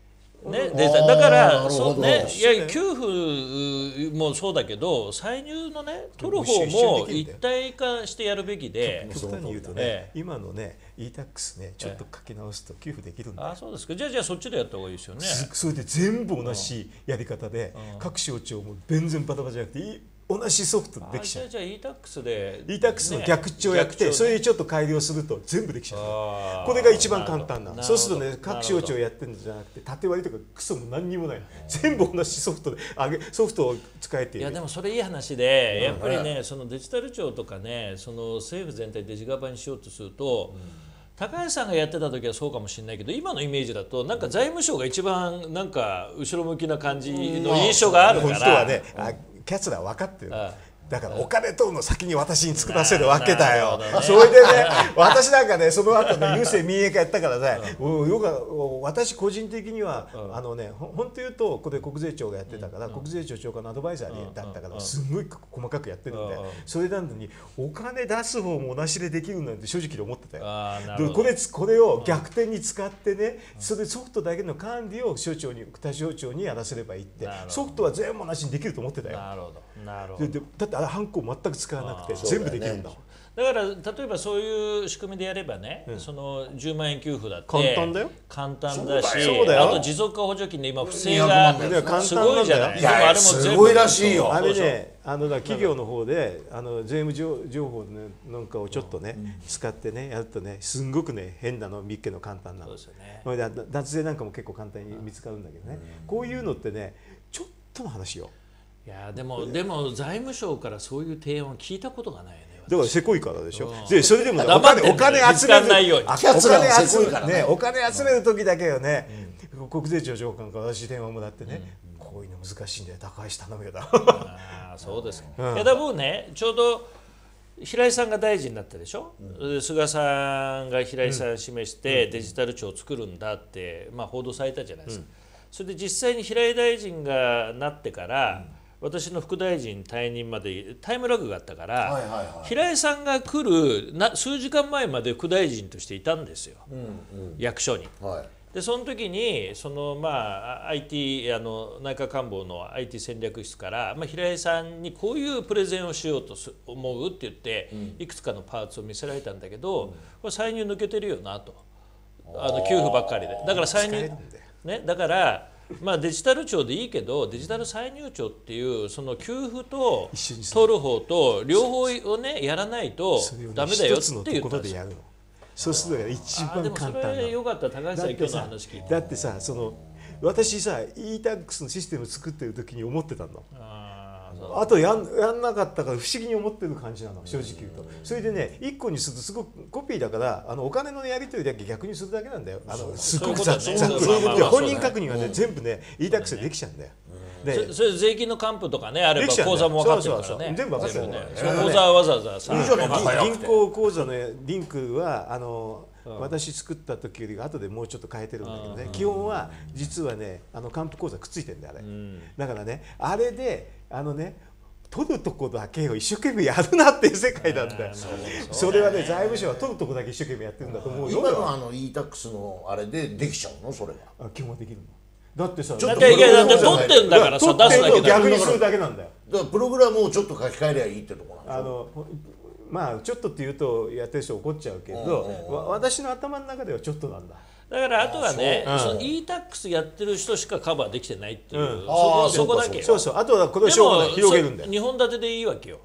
ね、デジタルだからそうね、いや給付もそうだけど歳入のね取る方も一体化してやるべきで、 極端に言うとね、ええ、今のね イータックス ねちょっと書き直すと給付できるんだよ。 あ、そうですか。じゃあじゃあそっちでやった方がいいですよね。 それで全部同じやり方で、うん、各省庁も全然バタバタじゃなくていい同じソフトでできちゃう。 あ、じゃあじゃあ イータックス でイータックス の逆帳やって、ね、それでちょっと改良すると全部できちゃう。これが一番簡単な。そうするとね各省庁やってるんじゃなくて縦割りとかクソも何にもない。全部同じソフトで上げソフトを使えている。 いやでもそれいい話で、やっぱりねそのデジタル庁とかねその政府全体デジガバにしようとすると、うん、高橋さんがやってた時はそうかもしれないけど今のイメージだとなんか財務省が一番なんか後ろ向きな感じの印象があるから、 本当はね、あキャツラ分かってる。ああだからお金取るの先に私に作らせるわけだよ。ね、それでね私なんかねその後ね郵政民営化やったからね、うん、よく私個人的には、うん、あのねほ本当言うとこれ国税庁がやってたから、うん、国税庁長官のアドバイザーだったから、うん、すごい細かくやってるんで、うん、それなのにお金出す方も同じでできるなんて正直思ってたよ。これこれを逆転に使ってね、うん、それソフトだけの管理を省庁に他省庁にやらせればいいって、ソフトは全部同じにできると思ってたよ。 なるほどなるほど。 でだってハンコ全く使わなくて全部できるんだもん。 だから例えばそういう仕組みでやればね、うん、そのじゅうまんえん給付だって簡単だよ。 簡単だし、あと持続化補助金で今不正がすごいじゃない。 いやあれもすごいらしいよ。 あれね、あの企業の方であの税務情情報なんかをちょっとね、うん、使ってねやるとねすんごくね変なの見っけの簡単なの。そうですよね。脱税なんかも結構簡単に見つかるんだけどね。うん、こういうのってねちょっとの話よ。 いやでもでも財務省からそういう提案は聞いたことがないね。 だからせこいからでしょ。でそれでも、ね、お金お金集めるお金集めるねお金集める時だけよね、うん、国税庁長官から私電話もらってね、うん、こういうの難しいんだよ高橋頼むよだ。 ああそうですか。うん、いやだ僕ねちょうど平井さんが大臣になったでしょ。うん、菅さんが平井さんを示してデジタル庁を作るんだって、まあ、報道されたじゃないですか。うん、それで実際に平井大臣がなってから、うん私の副大臣退任までタイムラグがあったから、はいはいはい、平井さんが来るな数時間前まで副大臣としていたんですよ、うんうん、役所に。はい、でその時にその、まあ、アイティー あの内閣官房の アイティー 戦略室から、まあ、平井さんにこういうプレゼンをしようと思うって言って、うん、いくつかのパーツを見せられたんだけど、うん、これ歳入抜けてるよなとあの給付ばっかりでだから歳入、ね、だからまあデジタル庁でいいけどデジタル歳入庁っていうその給付と取る方と両方をねやらないとダメだよって言ったんですよ。 そうすると一番簡単な。 でもそれよかった高橋さん今日の話聞いて。 だってさその私さ イータックス のシステムを作ってる時に思ってたの。あとやんやんなかったから不思議に思ってる感じなの正直言うと。それでねいっこにするとすごくコピーだからあのお金のやり取りだけ逆にするだけなんだよ。あのすごくざっくり本人確認はね全部ね イータックス でできちゃうんだよ。 でそれ税金の還付とかねあれば口座も分かってるからね。 全部分かってるね。 口座はわざわざさ銀行口座のリンクはあの私作った時より後でもうちょっと変えてるんだけどね基本は実はねあの還付口座くっついてるんだよあれ。だからねあれであのね取るとこだけを一生懸命やるなっていう世界なんだよ。それはね財務省は取るとこだけ一生懸命やってるんだと思うよ。 今のあの イータックス のあれでできちゃうのそれは。 基本できるの。だってさちょっといやだって取ってんだからさ出すだけ逆にするだけなんだよ。 だからプログラムをちょっと書き換えりゃいいってとこなんですよ。あのまあちょっとって言うとやってる人怒っちゃうけど私の頭の中ではちょっとなんだ。 だからあとはね、その イータックス やってる人しかカバーできてないっていう、うん、そ, そこだけ。 そうそう。あとはこれを広げるんだよ。 にほん立てでいいわけよ。うん、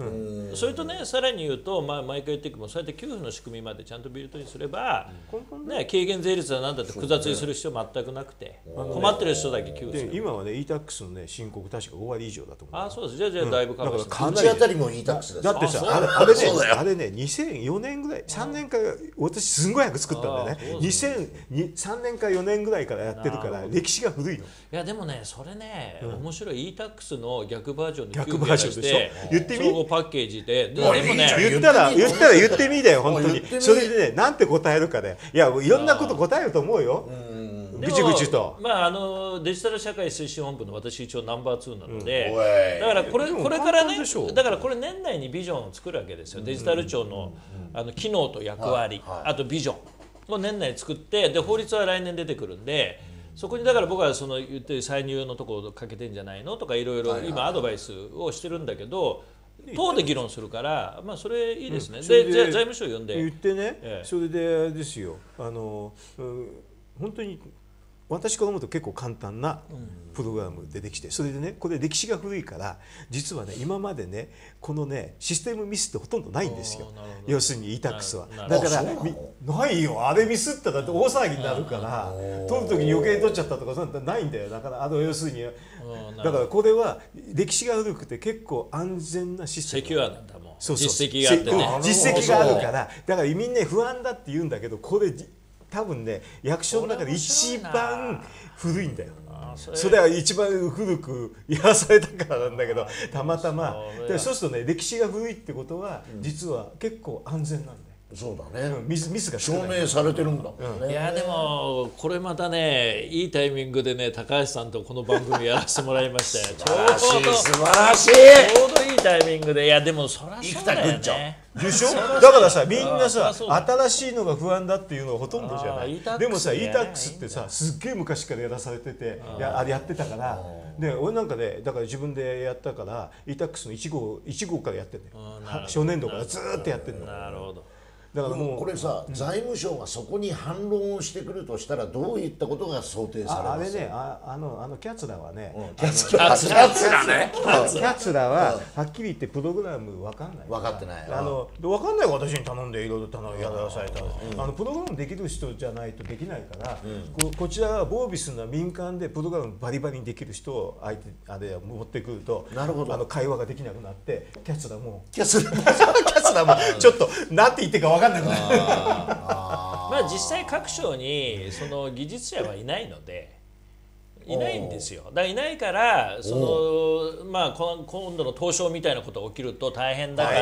それとねさらに言うと、まあ、毎回言っていくもそうやって給付の仕組みまでちゃんとビルトにすれば、うんね、軽減税率は何だって複雑にする必要全くなくて、困ってる人だけ給付する。 今はね イータックス の、ね、申告確かごわり以上だと思う。 あそうです。じゃあじゃあだいぶカバーしてる。 うちあたりも イータックス です。 だってさあれあれねあれねにせんよねんぐらいさんねんか私すんごい早く作ったんだよね。にせんさんねんかよねんぐらいからやってるから歴史が古いの。いやでもねそれね、うん、面白い イータックス の逆バージョンで逆バージョンでしょ。言ってみ。 総合パッケージで。でもね言ったら言ったら言ってみだよ本当に。それでねなんて答えるかで、いやいろんなこと答えると思うよ。ぐちぐちと。 まああのデジタル社会推進本部の私一応ナンバーツーなので、うん、だからこれこれからねだからこれ年内にビジョンを作るわけですよ。デジタル庁のあの機能と役割、はいはい、あとビジョン。もう年内作ってで法律は来年出てくるんでそこにだから僕はその言ってる歳入のところをかけてんじゃないのとかいろいろ今アドバイスをしてるんだけど、党で議論するから、まあそれいいですね。で、じゃあ財務省呼んで言ってね、 ええ、 それであれですよ、あの、うん、本当に私から思うと結構簡単なプログラムでできて、それでね、これ歴史が古いから実はね、今までね、このねシステムミスってほとんどないんですよ。要するに イータックス はだからないよ、あれミスったら大騒ぎになるから、取る時に余計に取っちゃったとかそういうのないんだよ。だからあの要するにだからこれは歴史が古くて結構安全なシステム。 セキュアなんだもん。 そうそう、 実績があってね。 実績があるから、だからみんな不安だって言うんだけど、これ多分ね役所の中で一番古いんだよ。それ, それは一番古くやらされたからなんだけど、たまたまそうするとね、歴史が古いってことは実は結構安全なんだよ。 そうだね、 うん、ミス、ミスが証明されてるんだもんね。 いやでもこれまたね、いいタイミングでね、高橋さんとこの番組やらせてもらいましたよ。 素晴らしい素晴らしい。 ちょうどいいタイミングで、いやでもそりゃそうだよね。 でしょ。だからさ、みんなさ、新しいのが不安だっていうのがほとんどじゃない。でもさ、イータックス ってさ、すっげえ昔からやらされてて、やあれやってたから。で、俺なんかね、だから自分でやったから、イータックス のいち号、いち号からやってんだよ。初年度からずーっとやってんの。 なるほど。 だからもうこれさ、うん、財務省がそこに反論をしてくるとしたらどういったことが想定されますか。 あ, あれね、あ, あのあのキャツラはね、 キャツラキャツラね、 キャツラははっきり言ってプログラム分かんない。 分かってない。 あの分かんない私に頼んでいろいろ頼んやらされた。あのプログラムできる人じゃないとできないから、うん、こ, こちらはボービスな民間でプログラムバリバリにできる人を相手あれ持ってくると、 なるほど、 あの会話ができなくなってキャツラもキャツラキャツラもちょっとなんて言ってか分かんなくなる。 あまあ実際各省にその技術者はいないのでいないんですよ。だからいないからそのまあこの今度の東証みたいなことが起きると大変だから、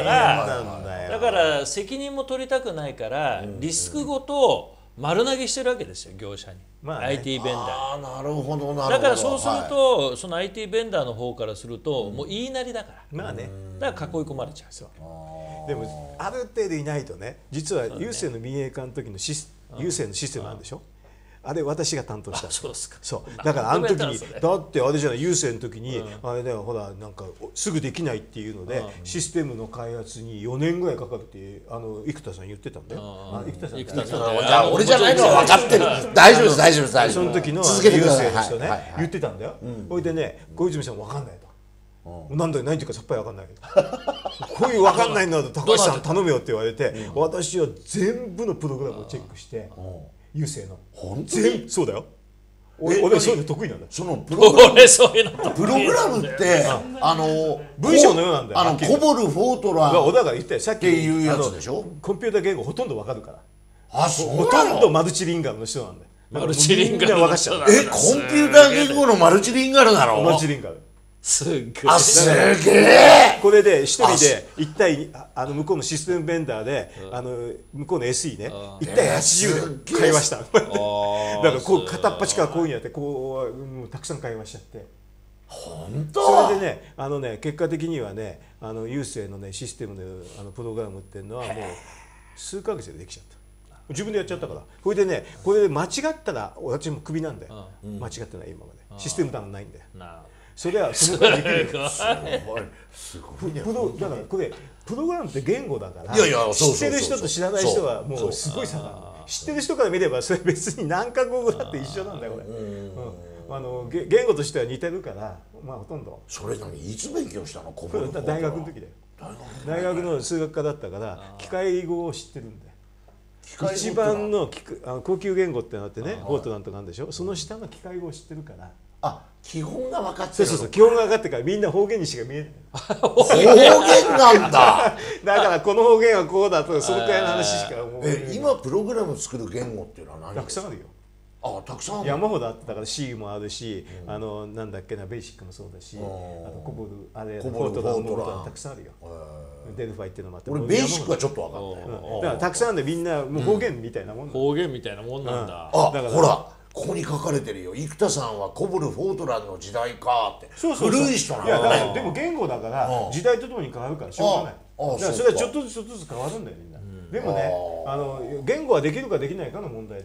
だから責任も取りたくないからリスクごと丸投げしてるわけですよ、業者に、まあね、アイティー ベンダー。 あなるほどなるほど。 だからそうすると、はい、その アイティー ベンダーの方からすると、うん、もう言いなりだから、 まあね、 だから囲い込まれちゃうんですよ。 でもある程度いないとね、実は郵政の民営化の時のシス郵政のシステムなんでしょ。あれ私が担当した。 そうですか。 そうだからあの時にだってあれじゃない、郵政の時に、うん、あれだよほらなんかすぐできないっていうので、うん、システムの開発によねんぐらいかかるってあの生田さん言ってたんだよ。あ生田さん生田さんじゃあ俺じゃないのは分かってる。大丈夫です大丈夫です大丈夫です。 その時の郵政の人ね、はいはいはい、言ってたんだよ。それでね、小泉さん分かんないと。なんだよ何ていうかさっぱり分かんないけどこういう分かんないんだと高橋さん頼むよって言われて、うん、私は全部のプログラムをチェックして郵政の本当にそうだよ。俺俺そういうの得意なんだ。 そのプログラム俺そういうのプログラムってあの文章のようなんだよ。 あのコボルフォートラン小田が言ったよさっきっていうやつでしょ。 コンピューター言語ほとんど分かるから。 あそうほとんどマルチリンガルの人なんだよ。 マルチリンガル分かっちゃう。 えコンピューター言語のマルチリンガルなの。 マルチリンガルすげえ。 あすげえ。 これで一人で一対あの向こうのシステムベンダーで、あの向こうの エスイー ね一対はちじゅうで会話した。だからこう片っ端からこういうふうにやってこうたくさん会話しちゃって。 本当。 それでねあのね結果的にはねあの郵政のねシステムのあのプログラムっていうのはもう数ヶ月でできちゃった。自分でやっちゃったから。これでねこれで間違ったら私もクビなんだよ。間違ってない今までシステムなんないんだよ。それはそのからできるよ。すごいね。プロだからこれプログラムって言語だから、 いやいや知ってる人と知らない人はもうすごい差がある。知ってる人から見ればそれ別に何カ国語だって一緒なんだよこれ。うん、あの言語としては似てるからまあほとんど。 それ何いつ勉強したの？コボルフォートラン。 大学の時だよ。大学の数学科だったから機械語を知ってるんだよ。一番のあの高級言語ってなってね、フォートランとかあるんでしょ。その下の機械語を知ってるから。 あ、基本が分かってる。 そうそうそう、基本が分かってからみんな方言にしか見えない。 方言なんだ。 だからこの方言はこうだとそのくらいの話しかもう。 え、今プログラム作る言語っていうのは何？ たくさんあるよ。 あ、たくさんある。 山ほどあってだから C もあるし、うん、あのなんだっけなベーシックもそうだし、あとコボルあれフォートランもたくさんあるよ。デルファイっていうのもあって。 俺ベーシックはちょっと分かんない。 うん、だからたくさんあるんでみんなもう方言みたいなもん。 方言みたいなもんなんだ。 あ、ほら。ここに書かれてるよ。生田さんはコボルフォートランの時代かって。 そうそうそう。 古い人なんだ。いやだからでも言語だから時代とともに変わるからしょうがない。だからそれはちょっとずつちょっとずつ変わるんだよみんな。でもねあの言語はできるかできないかの問題だから。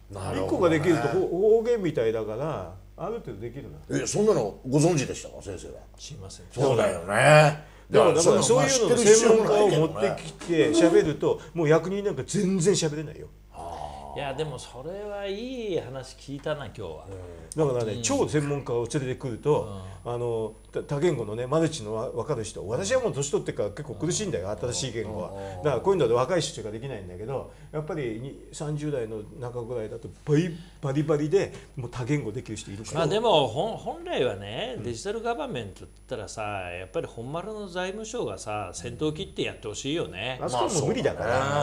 いっこができると方言みたいだからある程度できるな。 えそんなのご存知でしたか先生は。 知りません。 そうだよね。 だからそういうのの専門家を持ってきて喋るともう役人なんか全然喋れないよ。 いやでもそれはいい話聞いたな今日は。 だからね、超専門家を連れてくると、あの多言語のねマルチの分かる人、私はもう年取ってから結構苦しいんだよ、新しい言語は。だからこういうので若い人しかできないんだけど、やっぱりさんじゅう代の中ぐらいだとバリバリバリでもう多言語できる人いるから。 まあでも本本来はね、デジタルガバメントって言ったらさ、やっぱり本丸の財務省がさ先頭切ってやってほしいよね。 あそこも無理だから、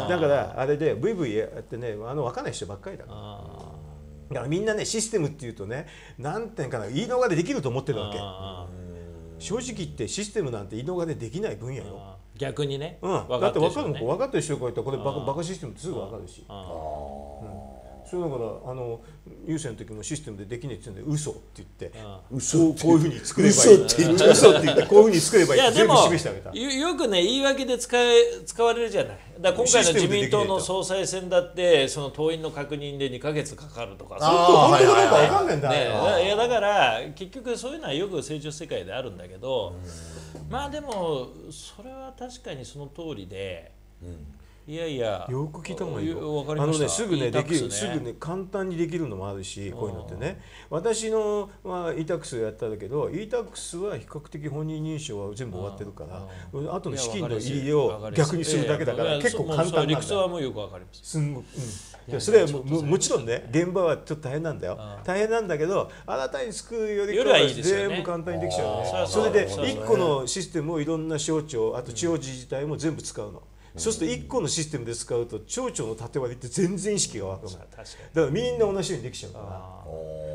だからあれでブイブイやってね、あの分かんない人ばっかりだから。だからみんなねシステムっていうとね、なんていうかな、言い逃れできると思ってるわけ。正直言ってシステムなんて言い逃れできない分野よ。 逆にね。 うん、だって分かるもん、分かってる人がいたらこれバカバカシステムってすぐ分かるし。それだからあの優先の時もシステムでできないって言うんで嘘って言って、嘘こういうふうに作ればいい。嘘って言って嘘って言ってこういうふうに作ればいいって全部示してあげた。 よ, よくね言い訳で使え使われるじゃない。だから今回の自民党の総裁選だってその党員の確認でにかげつかかるとか。 本当かどうか分かんないんだ。 いやだから結局そういうのはよく政治世界であるんだけど、まあでもそれは確かにその通りで。いやいやよく聞いた方がいいよ。 あのねすぐねできる、すぐね簡単にできるのもあるし、こういうのってね。私のまあ イータックス やったんだけど、イータックス は比較的本人認証は全部終わってるから、あとの資金の入りを逆にするだけだから結構簡単なんだ。 理屈はもうよくわかります。 すんごく、うん。それは も, もちろんね現場はちょっと大変なんだよ。大変なんだけど、新たに作るよりかは全部簡単にできちゃうね。それでいっこのシステムをいろんな省庁、あと地方自治体も全部使うの。そうするといっこのシステムで使うと町長の縦割りって全然意識が分かる。だからみんな同じようにできちゃうから。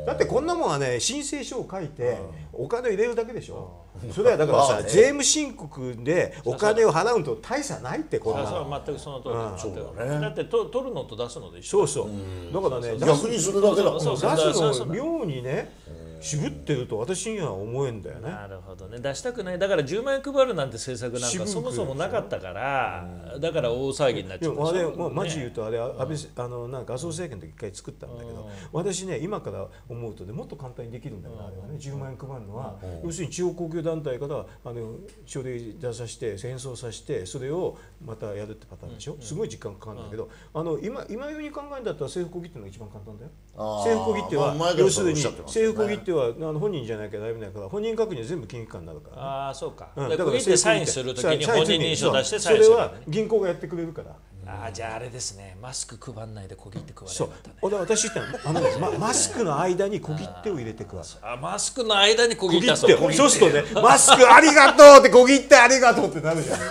だってこんなもんはね申請書を書いてお金を入れるだけでしょ。それはだからさ税務申告でお金を払うと大差ないってこんなの。全くその通りだ。だってと取るのと出すので一緒。そうそう。だからね逆にするだけだ。 出すの妙にね渋ってると私には思えんだよね。 なるほどね。出したくない。だからじゅうまんえん配るなんて政策なんかそもそもなかったから、だから大騒ぎになっちゃう。 あれまあマジ言うとあれ安倍あのなんか麻生政権の時一回作ったんだけど、私ね今から思うとねもっと簡単にできるんだよね。あれはねじゅうまんえん配るのは要するに地方公共団体からあの書類出させて戦争させてそれをまたやるってパターンでしょ。すごい時間かかるんだけど、あの今今ように考えるんだったら政府小切手のが一番簡単だよ。政府小切手は要するに政府小切手はあの本人じゃなきゃダメだから本人確認は全部金融機関になるから、ね、 ああそうか、うん、だから小切手サインするときに本人認証出してサインする、 それは銀行がやってくれるから。 ああじゃああれですね、マスク配んないで小切手配ればそう、私言ったのあの、ねま、マスクの間に小切手を入れてください。 あマスクの間に小切手、 そうするとねマスクありがとうって小切手ありがとうってなるじゃん。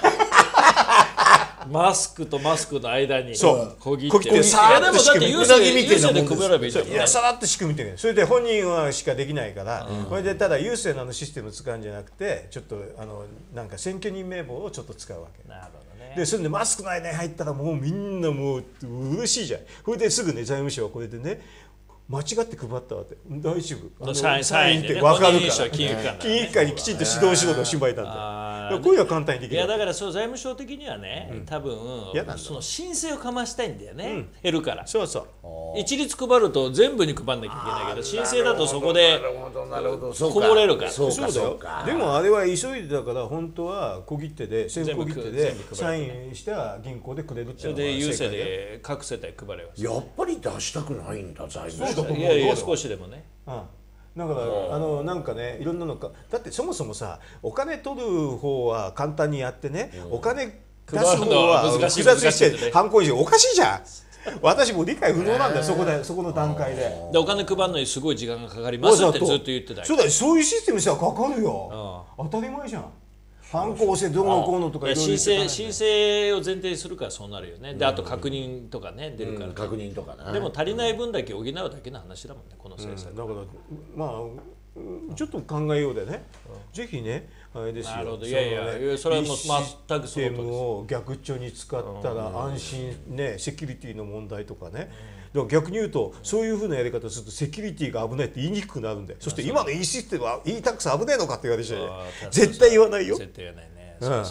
マスクとマスクの間にそう小切手。いやでもだってユースでユースで配ればいいじゃん。 いやさらっと仕組みってそれで本人はしかできないから、これでただ郵政のあのシステムを使うんじゃなくてちょっとあのなんか選挙人名簿をちょっと使うわけ。 なるほどね。 でそれでマスクの間に入ったらもうみんなもう嬉しいじゃん。それですぐね財務省はこれでね間違って配ったわって大丈夫サインって分かるから金融機関にきちんと指導しろと心配なんだ。こういうのは簡単にできる。 いやだからそう財務省的にはね、多分その申請をかましたいんだよね、減るから。 そうそう一律配ると全部に配んなきゃいけないけど、申請だとそこでこぼれるから。 そうだよ。でもあれは急いでだから本当は小切手で政府小切手でサインしては銀行でくれるっていうのがそれで郵政で各世帯配れます。 やっぱり出したくないんだ財務省。 いやいや少しでもね。 だからあのなんかねいろんなのかだってそもそもさお金取る方は簡単にやってね、うん、お金出す方は複雑にして犯行にしておかしいじゃん。私も理解不能なんだよそこでそこの段階で。 でお金配るのにすごい時間がかかりますってずっと言ってた。 そうだそういうシステムしたらかかるよ。当たり前じゃん。犯行してどうのこうのとかいろいろ申請申請を前提にするからそうなるよね。であと確認とかね出るから、ね、 確認とかね。 でも足りない分だけ補うだけの話だもんねこの政策、 うん、だからまあちょっと考えようでね、うん、ぜひねあれですよ。 なるほど。いやいや、ね、それはもう全くそのとおりです。システムを逆調に使ったら安心ねセキュリティの問題とかね。だから逆に言うとそういうふうなやり方するとセキュリティが危ないって言いにくくなるんで、そして今の e システムは e タックス危ないのかって言われちゃう。絶対言わないよ。 絶対言わないね。そうそうだね。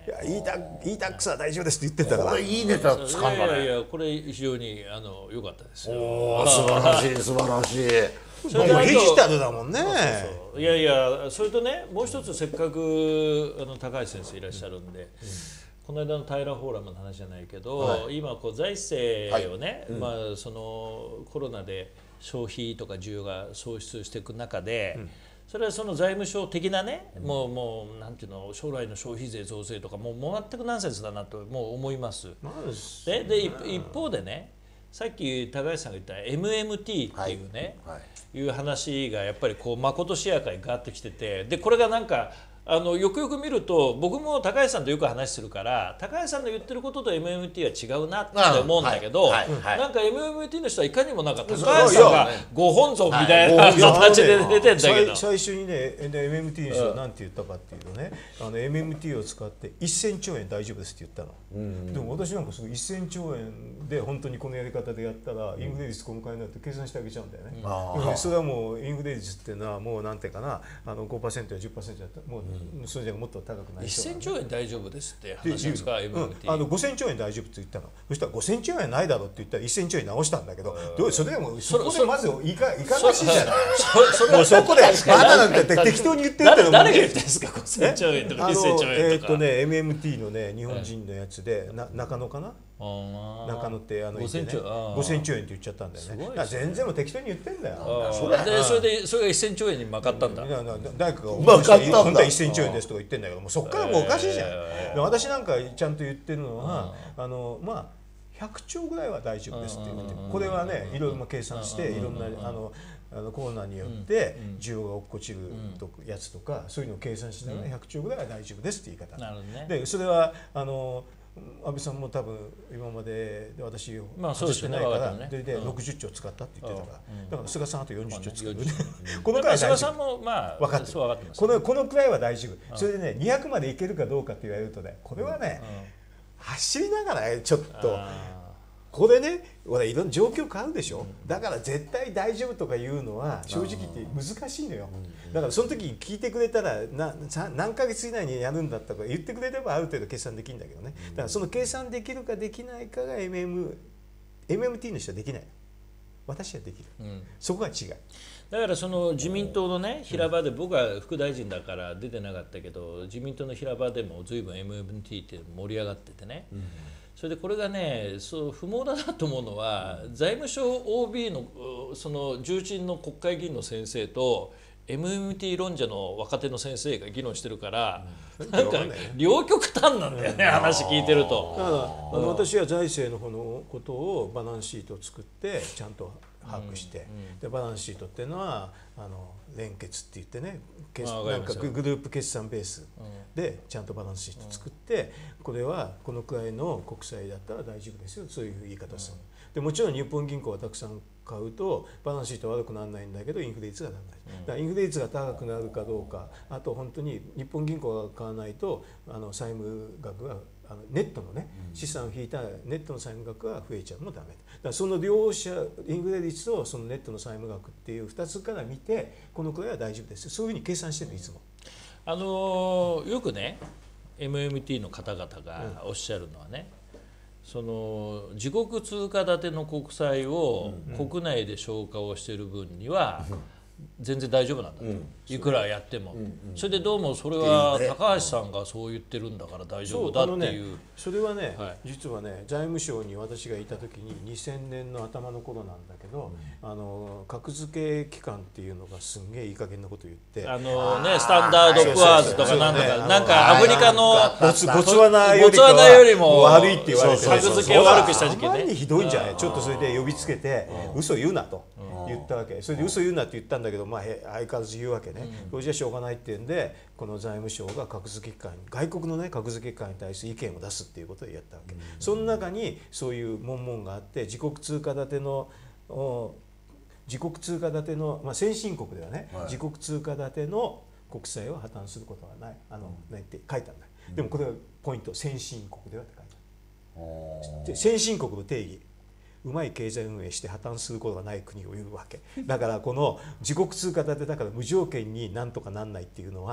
いや イータックス は大丈夫ですって言ってたから。 これいいネタつかんだね。 いやいやいやこれ非常にあの良かったですよ。 おー素晴らしい素晴らしい。 もうデジタルだもんね。 そうそうそういやいやそれとねもう一つせっかくあの高橋先生いらっしゃるんで、うん、この間のタイラーフォーラムの話じゃないけど、はい、今こう財政をね、はいうん、まあそのコロナで消費とか需要が喪失していく中で、うん、それはその財務省的なね、うん、もうもうなんていうの将来の消費税増税とかもうもう全くナンセンスだなともう思います。でで一方でねさっき高橋さんが言った エムエムティー っていうね、はいはい、いう話がやっぱりこうまことしやかにガーッときててでこれがなんかあのよくよく見ると僕も高橋さんとよく話するから高橋さんの言ってることと エムエムティー は違うなって思うんだけどなんか エムエムティー の人はいかにもなんか高橋さんがご本尊みたいな形で出てんだけど最初にね エムエムティー の人は何て言ったかっていうとねあの エムエムティー を使ってせんちょうえん大丈夫ですって言ったのでも私なんかすごいせんちょうえんで本当にこのやり方でやったらインフレ率今回になって計算してあげちゃうんだよねそれはもうインフレ率っていうのはもうなんていうかなあの ごパーセント や じゅっパーセント だったらもうそれじゃもっと高くないせんちょうえん大丈夫ですって話ですか、エムエムティー、 うん、あのごせんちょうえん大丈夫って言ったのそしたらごせんちょうえんないだろうって言ったらせんちょうえん直したんだけどどうそれでもそこでまずいかいかがしいじゃないもうそこでバカなんて適当に言ってるってのも誰が言ってんですかごせんちょうえんとかせんちょうえんとかえーっとね エムエムティー のね日本人のやつでな中野かな中野ってあのごせんちょうえんって言っちゃったんだよね全然も適当に言ってんだよそれでそれでそれがせんちょうえんにまかったんだ誰かが本当はせんちょうえんですとか言ってんだけどもそっからもうおかしいじゃん私なんかちゃんと言ってるのはあのまあひゃくちょうぐらいは大丈夫ですって言ってこれはねいろいろ計算していろんなあのあのコロナによって需要が落っこちるやつとかそういうのを計算しながらひゃくちょうぐらいは大丈夫ですって言い方でそれはあの安倍さんも多分今まで私を外してないからででろくじゅっちょう使ったって言ってたからだから菅さんあとよんじゅっちょう使うこのくらい大丈夫分かってるこのこのくらいは大丈夫それでねにひゃくまでいけるかどうかって言われるとねこれはね走りながらちょっとこれね俺いろんな状況変わるでしょだから絶対大丈夫とか言うのは正直言って難しいのよだからその時に聞いてくれたらな何ヶ月以内にやるんだったか言ってくれればある程度計算できるんだけどねだからその計算できるかできないかが エムエム、エムエムティー の人はできない私はできる、うん、そこが違いだからその自民党のね平場で僕は副大臣だから出てなかったけど自民党の平場でも随分 エムエムティー って盛り上がっててね、うんそれでこれがねそう不毛だなと思うのは財務省 オービー のその重鎮の国会議員の先生と エムエムティー 論者の若手の先生が議論してるから、うん、なんか両極端なんだよね、うん、話聞いてると。 だからあの私は財政の方のことをバランスシートを作ってちゃんと把握して、うんうん、でバランスシートっていうのはあの連結って言ってねなんかグループ決算ベースでちゃんとバランスシート作って、うん、これはこのくらいの国債だったら大丈夫ですよそういう言い方をする、うん、でもちろん日本銀行はたくさん買うとバランスシート悪くならないんだけどインフレ率がならない、うん、だからインフレ率が高くなるかどうかあと本当に日本銀行が買わないとあの債務額があのネットのね資産を引いたネットの債務額が増えちゃうのもダメだからその両者インフレ率とそのネットの債務額っていうふたつから見てこのくらいは大丈夫ですそういうふうに計算してるのいつもあのー、よくね エムエムティー の方々がおっしゃるのはね、うん、その自国通貨建ての国債を国内で消化をしている分には、うんうん全然大丈夫なんだと、うん、いくらやっても、うんうん、それでどうもそれは高橋さんがそう言ってるんだから大丈夫だっていう、 それはね、はい、実はね財務省に私がいた時ににせんねんの頭の頃なんだけど、うん、あの格付け機関っていうのがすんげえいい加減なこと言ってあのねスタンダードプアーズとかなんとか、ね、なんかアフリカのボツワナよりも悪いって言われて格付けを悪くした時期ねあまりにひどいんじゃないちょっとそれで呼びつけて嘘言うなと言ったわけそれで嘘言うなって言ったんだけど、まあ、相変わらず言うわけね、うん、それじゃしょうがないっていうんでこの財務省が格付け機関外国のね格付け機関に対する意見を出すっていうことをやったわけ、うん、その中にそういう文言があって自国通貨建ての自国通貨建ての、まあ、先進国ではね、はい、自国通貨建ての国債を破綻することはないあの、ね、って書いたんだ、うん、でもこれはポイント先進国ではって書いてある、うん、先進国の定義うまい経済運営して破綻することがない国を言うわけだからこの自国通貨建てだから無条件になんとかなんないっていうのは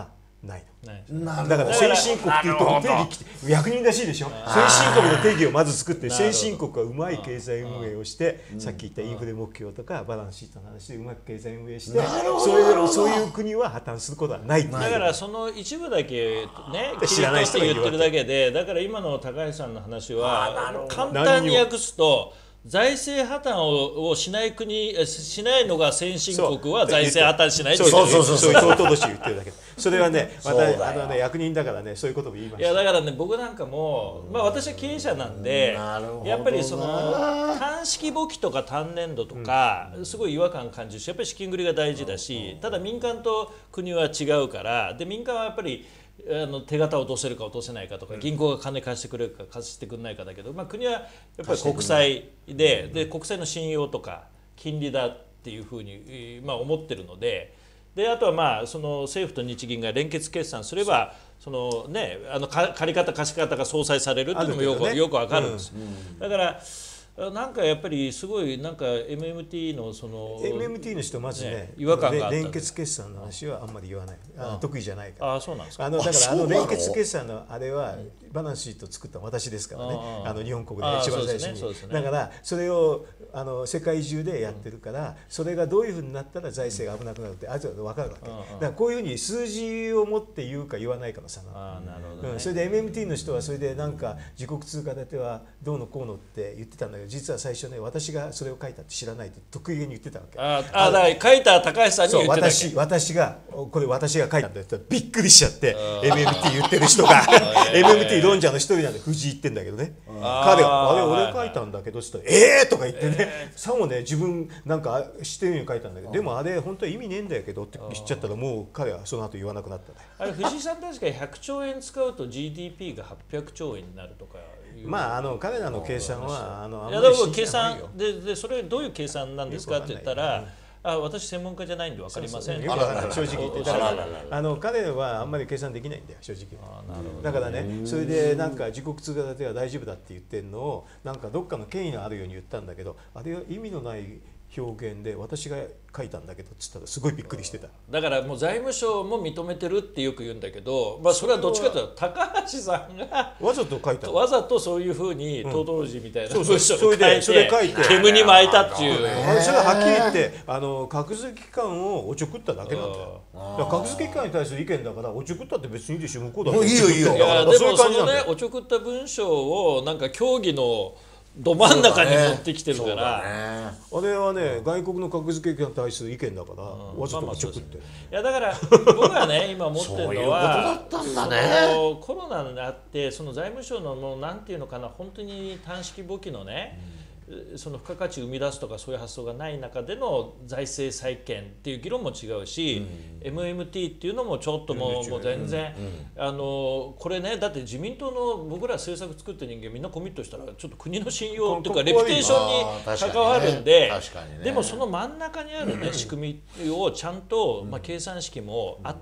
ないの。 だから先進国っていうと定義役人らしいでしょ。先進国の定義をまず作って、先進国はうまい経済運営をして、さっき言ったインフレ目標とかバランスシートの話でうまく経済運営して、そういうそういう国は破綻することはないっていう。 だからその一部だけね知らない人が言ってるだけで、だから今の高橋さんの話は簡単に訳すと。財政破綻ををしない国しないのが先進国は財政破綻しないっていうそうそうそうそうそうとうとし言ってるだけ。それはね、またあのね役人だからねそういうことも言いました。 いやだからね僕なんかもまあ私は経営者なんでやっぱりその単式簿記とか単年度とかすごい違和感感じるし、やっぱり資金繰りが大事だし、ただ民間と国は違うからで民間はやっぱりあの手形を落とせるか落とせないかとか、銀行が金貸してくれるか貸してくれないかだけど、まあ、国はやっぱり国債で、で国債の信用とか金利だっていうふうに、まあ、思ってるので、であとはまあその政府と日銀が連結決算すればその、ね、あの借り方貸し方が相殺されるっていうのもよく、ね、よくわかるんです、うん、だからなんかやっぱりすごいなんか エムエムティー のそのエムエムティー の人まずね、 ね違和感があった連結決算の話はあんまり言わない、あ得意じゃないから。 あそうなんですか。 あのだからあの連結決算のあれはバランスシート作ったの私ですからね、あの日本国で一番最初に、だからそれをあの世界中でやってるから、それがどういうふうになったら財政が危なくなるってある程度分かるわけだからこういうふうに数字を持って言うか言わないかの差なの。それで エムエムティー の人はそれでなんか自国通貨建てはどうのこうのって言ってたんだけど、実は最初ね私がそれを書いたって知らないって得意げに言ってたわけ。 ああだから書いた高橋さんに言ってたわけ。 私私がこれ私が書いたんだってびっくりしちゃって、 エムエムティー 言ってる人がエムエムティー 論者の一人なんで藤井言ってんだけどね、彼があれ俺書いたんだけどって言ったらえーとか言ってね、さもね自分なんか知ってるように書いたんだけど、でもあれ本当は意味ねえんだけどって言っちゃったらもう彼はその後言わなくなったね。 あれ藤井さん確かひゃくちょうえん使うと ジーディーピー がはっぴゃくちょうえんになるとか。 まああの彼らの計算はあのあんまいやり信計じないよ。 算ででそれどういう計算なんですかって言ったら、あ私専門家じゃないんで分かりません。 よくわかんない正直言ってたらあの彼はあんまり計算できないんだよ正直。だからねそれでなんか自国通貨建ては大丈夫だって言ってるのをなんかどっかの権威のあるように言ったんだけど、あれは意味のない表現で私が書いたんだけどっつったらすごいびっくりしてた。 だからもう財務省も認めてるってよく言うんだけど、まあそれはどっちかというと高橋さんがわざと書いたわざとそういうふうにトートロジーみたいな文章を書いて煙に巻いたっていう。 それははっきり言ってあの格付け機関をおちょくっただけなんだよ。だから格付け機関に対する意見だからおちょくったって別にいいでしょ、向こうだっていいよいいよ。 いやでもそのねおちょくった文章をなんか協議のど真ん中に持ってきてるから、 あれはね外国の格付け機関に対する意見だからわざとおちょくって。いやだから僕がね今思ってるのはコロナになってその財務省のもうなんていうのかな本当に単式簿記のね、その付加価値を生み出すとかそういう発想がない中での財政再建っていう議論も違うし、うん、エムエムティー っていうのもちょっともう、もう全然、うん、あのこれねだって自民党の僕ら政策作ってる人間みんなコミットしたらちょっと国の信用っていうかレピュテーションに関わるんで、でもその真ん中にあるね仕組みをちゃんと、まあ、計算式もあって。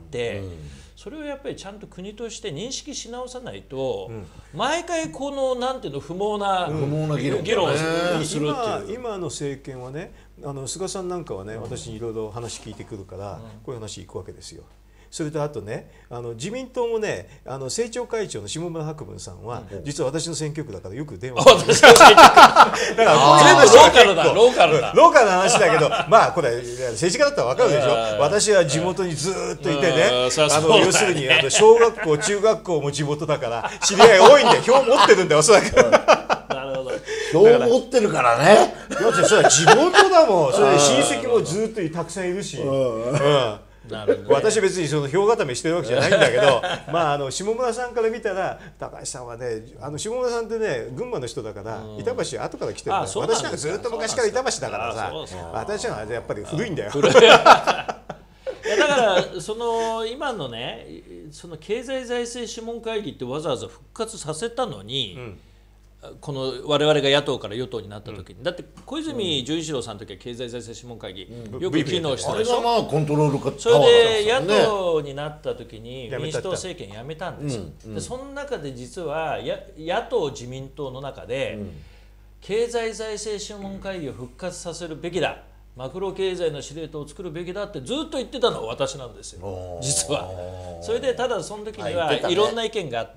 それをやっぱりちゃんと国として認識し直さないと、うん、毎回このなんていうの不毛な、うん、議論、議論するっていう。 今の政権はね、あの菅さんなんかはね、うん、私にいろいろ話聞いてくるから、うん、こういう話いくわけですよ。それとあとね、あの自民党もね、あの政調会長の下村博文さんは、うん、実は私の選挙区だからよく電話してる。だから全部ローカルだ、ローカルだ。 ローカルな話だけど、まあこれ政治家だったらわかるでしょ。私は地元にずっといてね、あの要するにあの小学校、中学校も地元だから知り合い多いんだよ。票持ってるんだよ、おそらく。 なるほど。 票持ってるからね。 だってそれは地元だもん。それで親戚もずっとたくさんいるし。うんなるほどね、私別にその票固めしてるわけじゃないんだけどまああの下村さんから見たら高橋さんはねあの下村さんってね群馬の人だから板橋後から来てるんだよ。私なんかずっと昔から板橋だからさ私はやっぱり古いんだよ。 いやだからその今のねその経済財政諮問会議ってわざわざ復活させたのに、うんこの我々が野党から与党になった時に、うん、だって小泉純一郎さんの時は経済財政諮問会議、うん、よく機能してたでしょ。 あれがまあコントロールかそれで野党になった時に民主党政権辞めたんですよ、うんうん、でその中で実はや野党自民党の中で、うん、経済財政諮問会議を復活させるべきだマクロ経済の司令塔を作るべきだってずっと言ってたのは私なんですよ実は。それでただその時にはいろんな意見があって、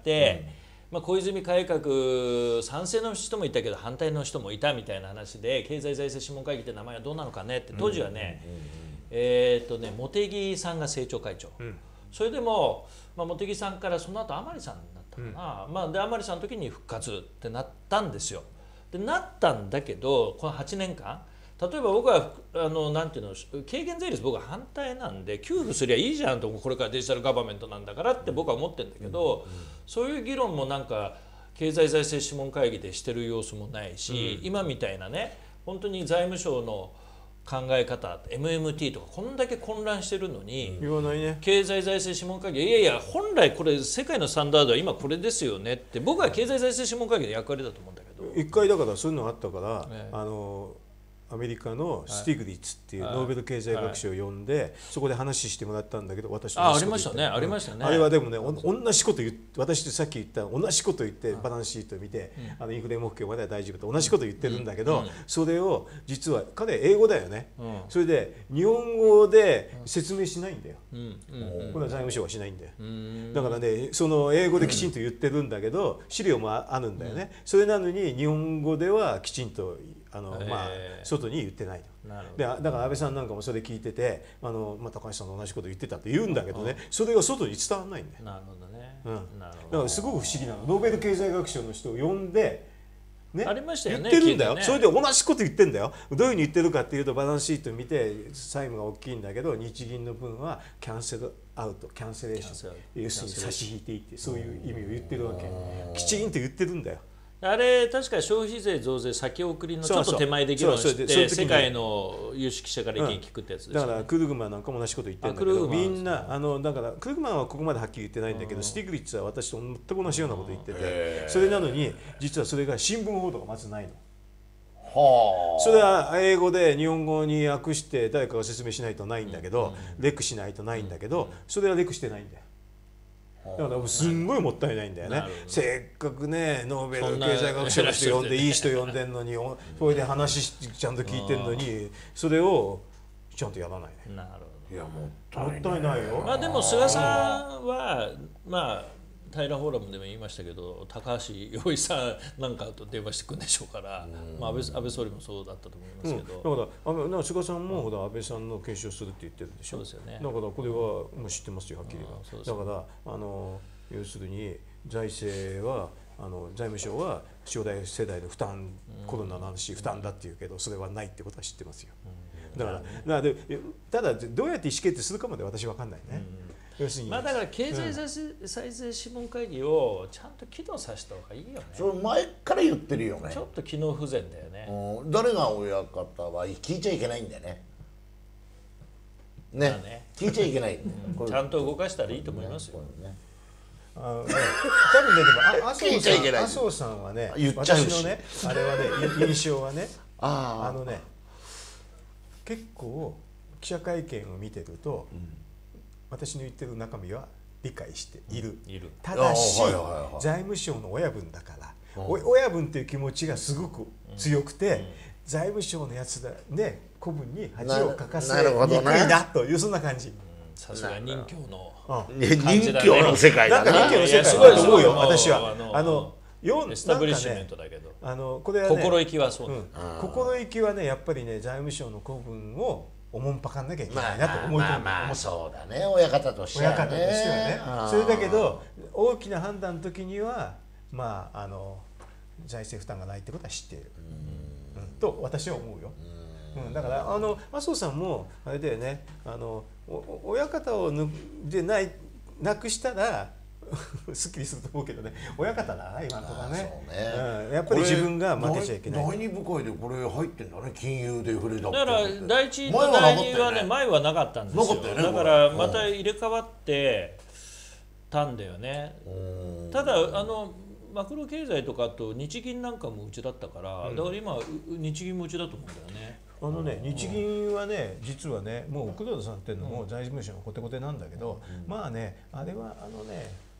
まあ、小泉改革賛成の人もいたけど反対の人もいたみたいな話で経済財政諮問会議って名前はどうなのかねって当時はねえっとね茂木さんが政調会長、うん、それでも、まあ、茂木さんからその後甘利さんになったかな、うんまあ、で甘利さんの時に復活ってなったんですよ。でなったんだけどこのはちねんかん例えば僕はあのなんていうの軽減税率僕は反対なんで給付すりゃいいじゃんとこれからデジタルガバメントなんだからって僕は思ってるんだけど、うんうん、そういう議論もなんか経済財政諮問会議でしてる様子もないし、うん、今みたいなね本当に財務省の考え方 エムエムティー とかこんだけ混乱してるのに、 言わないね、 経済財政諮問会議いやいや本来これ世界のスタンダードは今これですよねって僕は経済財政諮問会議の役割だと思うんだけど一回だからそういうのあったから、ね、あのアメリカのスティグリッツっていうノーベル経済学賞を呼んで、はい、そこで話してもらったんだけど私とあありましたねありましたね。 あれはでもね同じこと言って私とさっき言った同じこと言ってバランスシートを見て、うん、あのインフレ目標までは大丈夫と同じこと言ってるんだけど、うん、それを実は彼英語だよね、うん、それで日本語で説明しないんだよ、うんうん、これは財務省はしないんだよ、うん、だからねその英語できちんと言ってるんだけど資料もあるんだよね、それなのに日本語ではきちんとあのまあ、外に言ってないと。でだから安倍さんなんかもそれ聞いててあの、まあ、高橋さんと同じこと言ってたって言うんだけどね、それが外に伝わらないんだよ。 なるほどね、 うん、だからすごく不思議なの。ノーベル経済学賞の人を呼んで、ね、 ありましたよね、 言ってるんだよ、ね、それで同じこと言ってるんだよ。どういうふうに言ってるかっていうとバランスシートを見て債務が大きいんだけど日銀の分はキャンセルアウトキャンセレーション要するに差し引いていってそういう意味を言ってるわけ。きちんと言ってるんだよ。 あれ確か消費税増税先送りのちょっと手前で議論して世界の有識者から意見聞くってやつですよね、 うん、だからクルグマンなんかも同じこと言ってるんだけどみんなあのだからクルグマンはここまではっきり言ってないんだけどスティグリッツは私と全く同じようなこと言っててそれなのに実はそれが新聞報道がまずないの。はあ、それは英語で日本語に訳して誰かが説明しないとないんだけど、うん、レクしないとないんだけどそれはレクしてないんだよ。だからすんごいもったいないんだよね。せっかくねノーベル経済学賞の人呼んでいい人呼んでんのにそれで話ちゃんと聞いてんのにそれをちゃんとやらないね。なるほど。いやもったいないよ。 まあでも菅さんはまあ平フォーラムでも言いましたけど高橋洋一さんなんかと電話してくるんでしょうから、まあ、安倍、安倍総理もそうだったと思いますけど、 うん、だから安倍菅さんもほら安倍さんの継承するって言ってるでしょ。 そうですよね。 だからこれはもう知ってますよはっきりは。だからあの要するに財政はあの財務省は将来世代の負担、うん、コロナの話負担だっていうけどそれはないってことは知ってますよ。うん、だから、だからでただどうやって意思決定するかまで私は分かんないね。うんまあだから経済再生諮問会議をちゃんと機能させた方がいいよね。 それ前から言ってるよね。 ちょっと機能不全だよね。 うん、誰が親方は聞いちゃいけないんだよね。ね、ね聞いちゃいけない、 うん、ちゃんと動かしたらいいと思いますよ。 ね、あのね、多分ねでも麻生さん、麻生さんはね、私のねあれはね印象はね、あ, あのね結構記者会見を見てると。うん私の言ってる中身は理解している、うん、いるただし、はいはいはい、財務省の親分だから、うん、親分っていう気持ちがすごく強くて、うん、財務省のやつだね古文に恥をかかせにくいなというそんな感じ。 さすが任教の任教の世界だね。 なんか任教の世界すごいと思うよ私は。あのエスタブリッシュメントだけど、 あのこれはね心意気はそうだ、うん、 心意気はねやっぱりね財務省の古文をおもんぱかんなきゃいけないなと思い込む。 まあそうだね親方としてはね。 親方としてはね。それだけど大きな判断の時にはまああの財政負担がないってことは知っている、うん、と私は思うよ。うん、だからあの麻生さんもあれだよねあの親方を抜でないなくしたらすっきりすると思うけどね親方だな今のとかね、ね、うん、やっぱり自分が負けちゃいけない。 第二部会でこれ入ってんだね金融デフレだって。 だから第一と第二はね前はなかったんですよ。ね、だからまた入れ替わってたんだよね。ただあのマクロ経済とかと日銀なんかもうちだったから、うん、だから今日銀もうちだと思うんだよね。 あのね、日銀はね実はねもう黒田さんっていうのも財務省のコテコテなんだけど、うん、まあねあれはあのね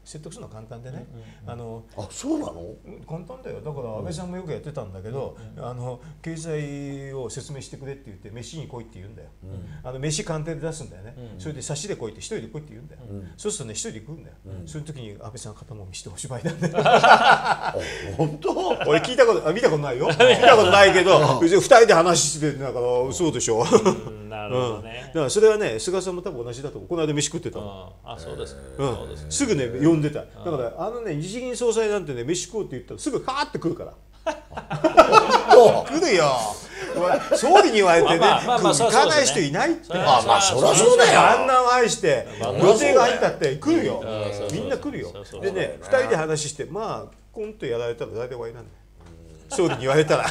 説得するのは簡単でね、あのあ、そうなの？ 簡単だよ。だから安倍さんもよくやってたんだけど、あの経済を説明してくれって言って飯に来いって言うんだよ。あの飯官邸で出すんだよね。それで差しで来いって一人で来いって言うんだよ。そうするとね一人で来るんだよ。そういう時に安倍さん肩もみしておしまいなんだよ。 本当？ 俺聞いたことあ見たことないよ。見たことないけど、二人で話してるんだからそうでしょ。 なるほどね。 だからそれはね菅さんも多分同じだと思う。この間飯食ってたの。 あ、そうです。 うん、すぐね呼んでた。だからあのね日銀総裁なんてね飯食おうって言ったらすぐカーって来るから。来るよ。総理に言われてね行かない人いないって。 まあまあそりゃそうだよ。 あんなを愛して予定が入ったって来るよ。みんな来るよ。でね二人で話してまあコントやられたら大体終わりなんだよ。総理に言われたら。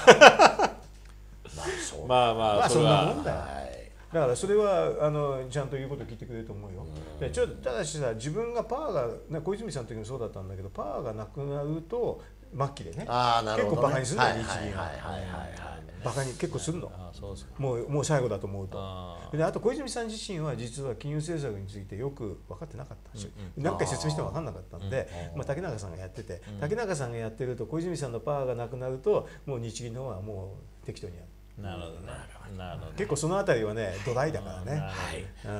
まあまあそんなもんだよ。だからそれはあのちゃんと言うことを聞いてくれると思うよ。でちょっとただしさ自分がパワーがな小泉さんの時もそうだったんだけどパワーがなくなると末期でね結構バカにするのよ日銀は。バカに結構するの。もうもう最後だと思うと。であと小泉さん自身は実は金融政策についてよく分かってなかったし、何回説明しても分かんなかったんで、まあ竹中さんがやってて、竹中さんがやってると小泉さんのパワーがなくなるともう日銀の方はもう適当にやる。 なるほどね。なるほど。 結構そのあたりはねドライだからね。 はい。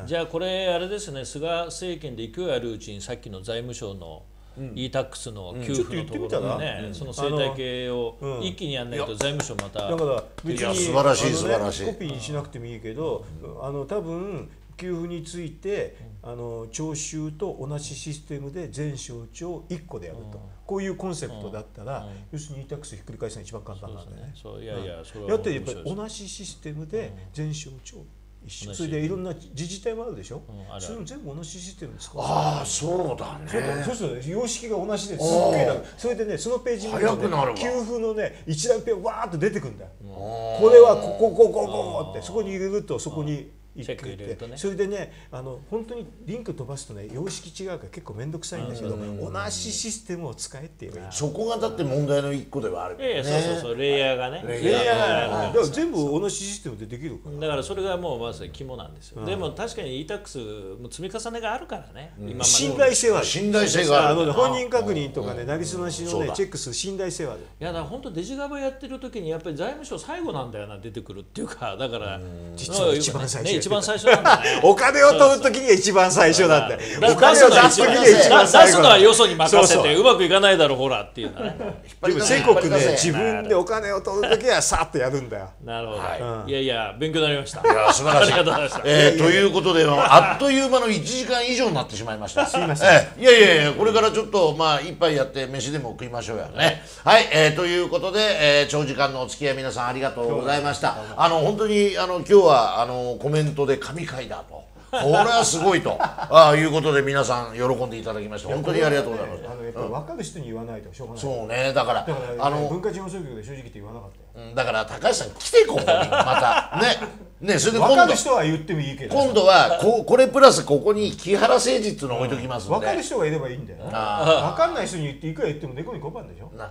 じゃあこれあれですね、菅政権で勢いあるうちにさっきの財務省の イータックス の給付のところでね、その生態系を一気にやんないと財務省また。 だから別に素晴らしい素晴らしい。 コピーにしなくてもいいけど、あの多分給付についてあの徴収と同じシステムで全省庁いっこでやると、こういうコンセプトだったら要するに イータックス ひっくり返すのが一番簡単なんだよね。 そういやいやそれはだってやっぱり同じシステムで全省庁一緒、それでいろんな自治体もあるでしょ。それも全部同じシステムですから。 ああそうだね。 そうすると様式が同じですっげえだ。それでねそのページに給付のね一覧表わーっと出てくるんだよ。これはここここここってそこに入れるとそこにチェック入れるとね。それでねあの本当にリンク飛ばすとね様式違うから結構面倒くさいんだけど、同じシステムを使えって言えばいい。 そこがだって問題の一個ではあるからね。 ええそうそうそうレイヤーがね。 レイヤーがだから全部同じシステムでできるから。 だからそれがもうまず肝なんですよ。でも確かに イータックス も積み重ねがあるからね。今まで信頼性はある。 信頼性がある。 本人確認とかねなりすましのねチェックする信頼性はある。いやだから本当デジガバやってる時にやっぱり財務省最後なんだよな出てくるっていうかだから実は一番最初ね一番最初なんだ。 お金を取るときには一番最初だって。お金を出すときには一番出最後。 すのはよそに任せてうまくいかないだろうほらっていうね。 でも全国で自分でお金を取るときはさっとやるんだよ。 なるほど。いやいや勉強になりました。 いや素晴らしい。ありがとうございました。えということであっという間のいちじかん以上になってしまいました。 すみません。 いやいやいやこれからちょっとまあ一杯やって飯でも食いましょうよね。はいえということで長時間のお付き合い皆さんありがとうございました。あの本当にあの今日はあのコメントで神回だと。これはすごいとああいうことで皆さん喜んでいただきました本当にありがとうございます。 あのやっぱ分かる人に言わないとしょうがない。 そうねだからあの文化事務総局で正直って言わなかったよ。 だから高橋さん来てここにまたねねそれで今度分かる人は言ってもいいけど今度はここれプラスここに木原誠実っていうのを置いときますんで分かる人がいればいいんだよ。分かんない人に言っていくら言っても猫にこばんでしょ。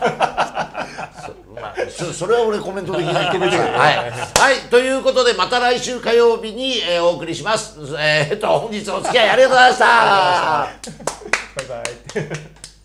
まあそれは俺コメントできないけどはいはいということでまた来週火曜日にお送りします。えっと本日お付き合いありがとうございました。 バイバイ。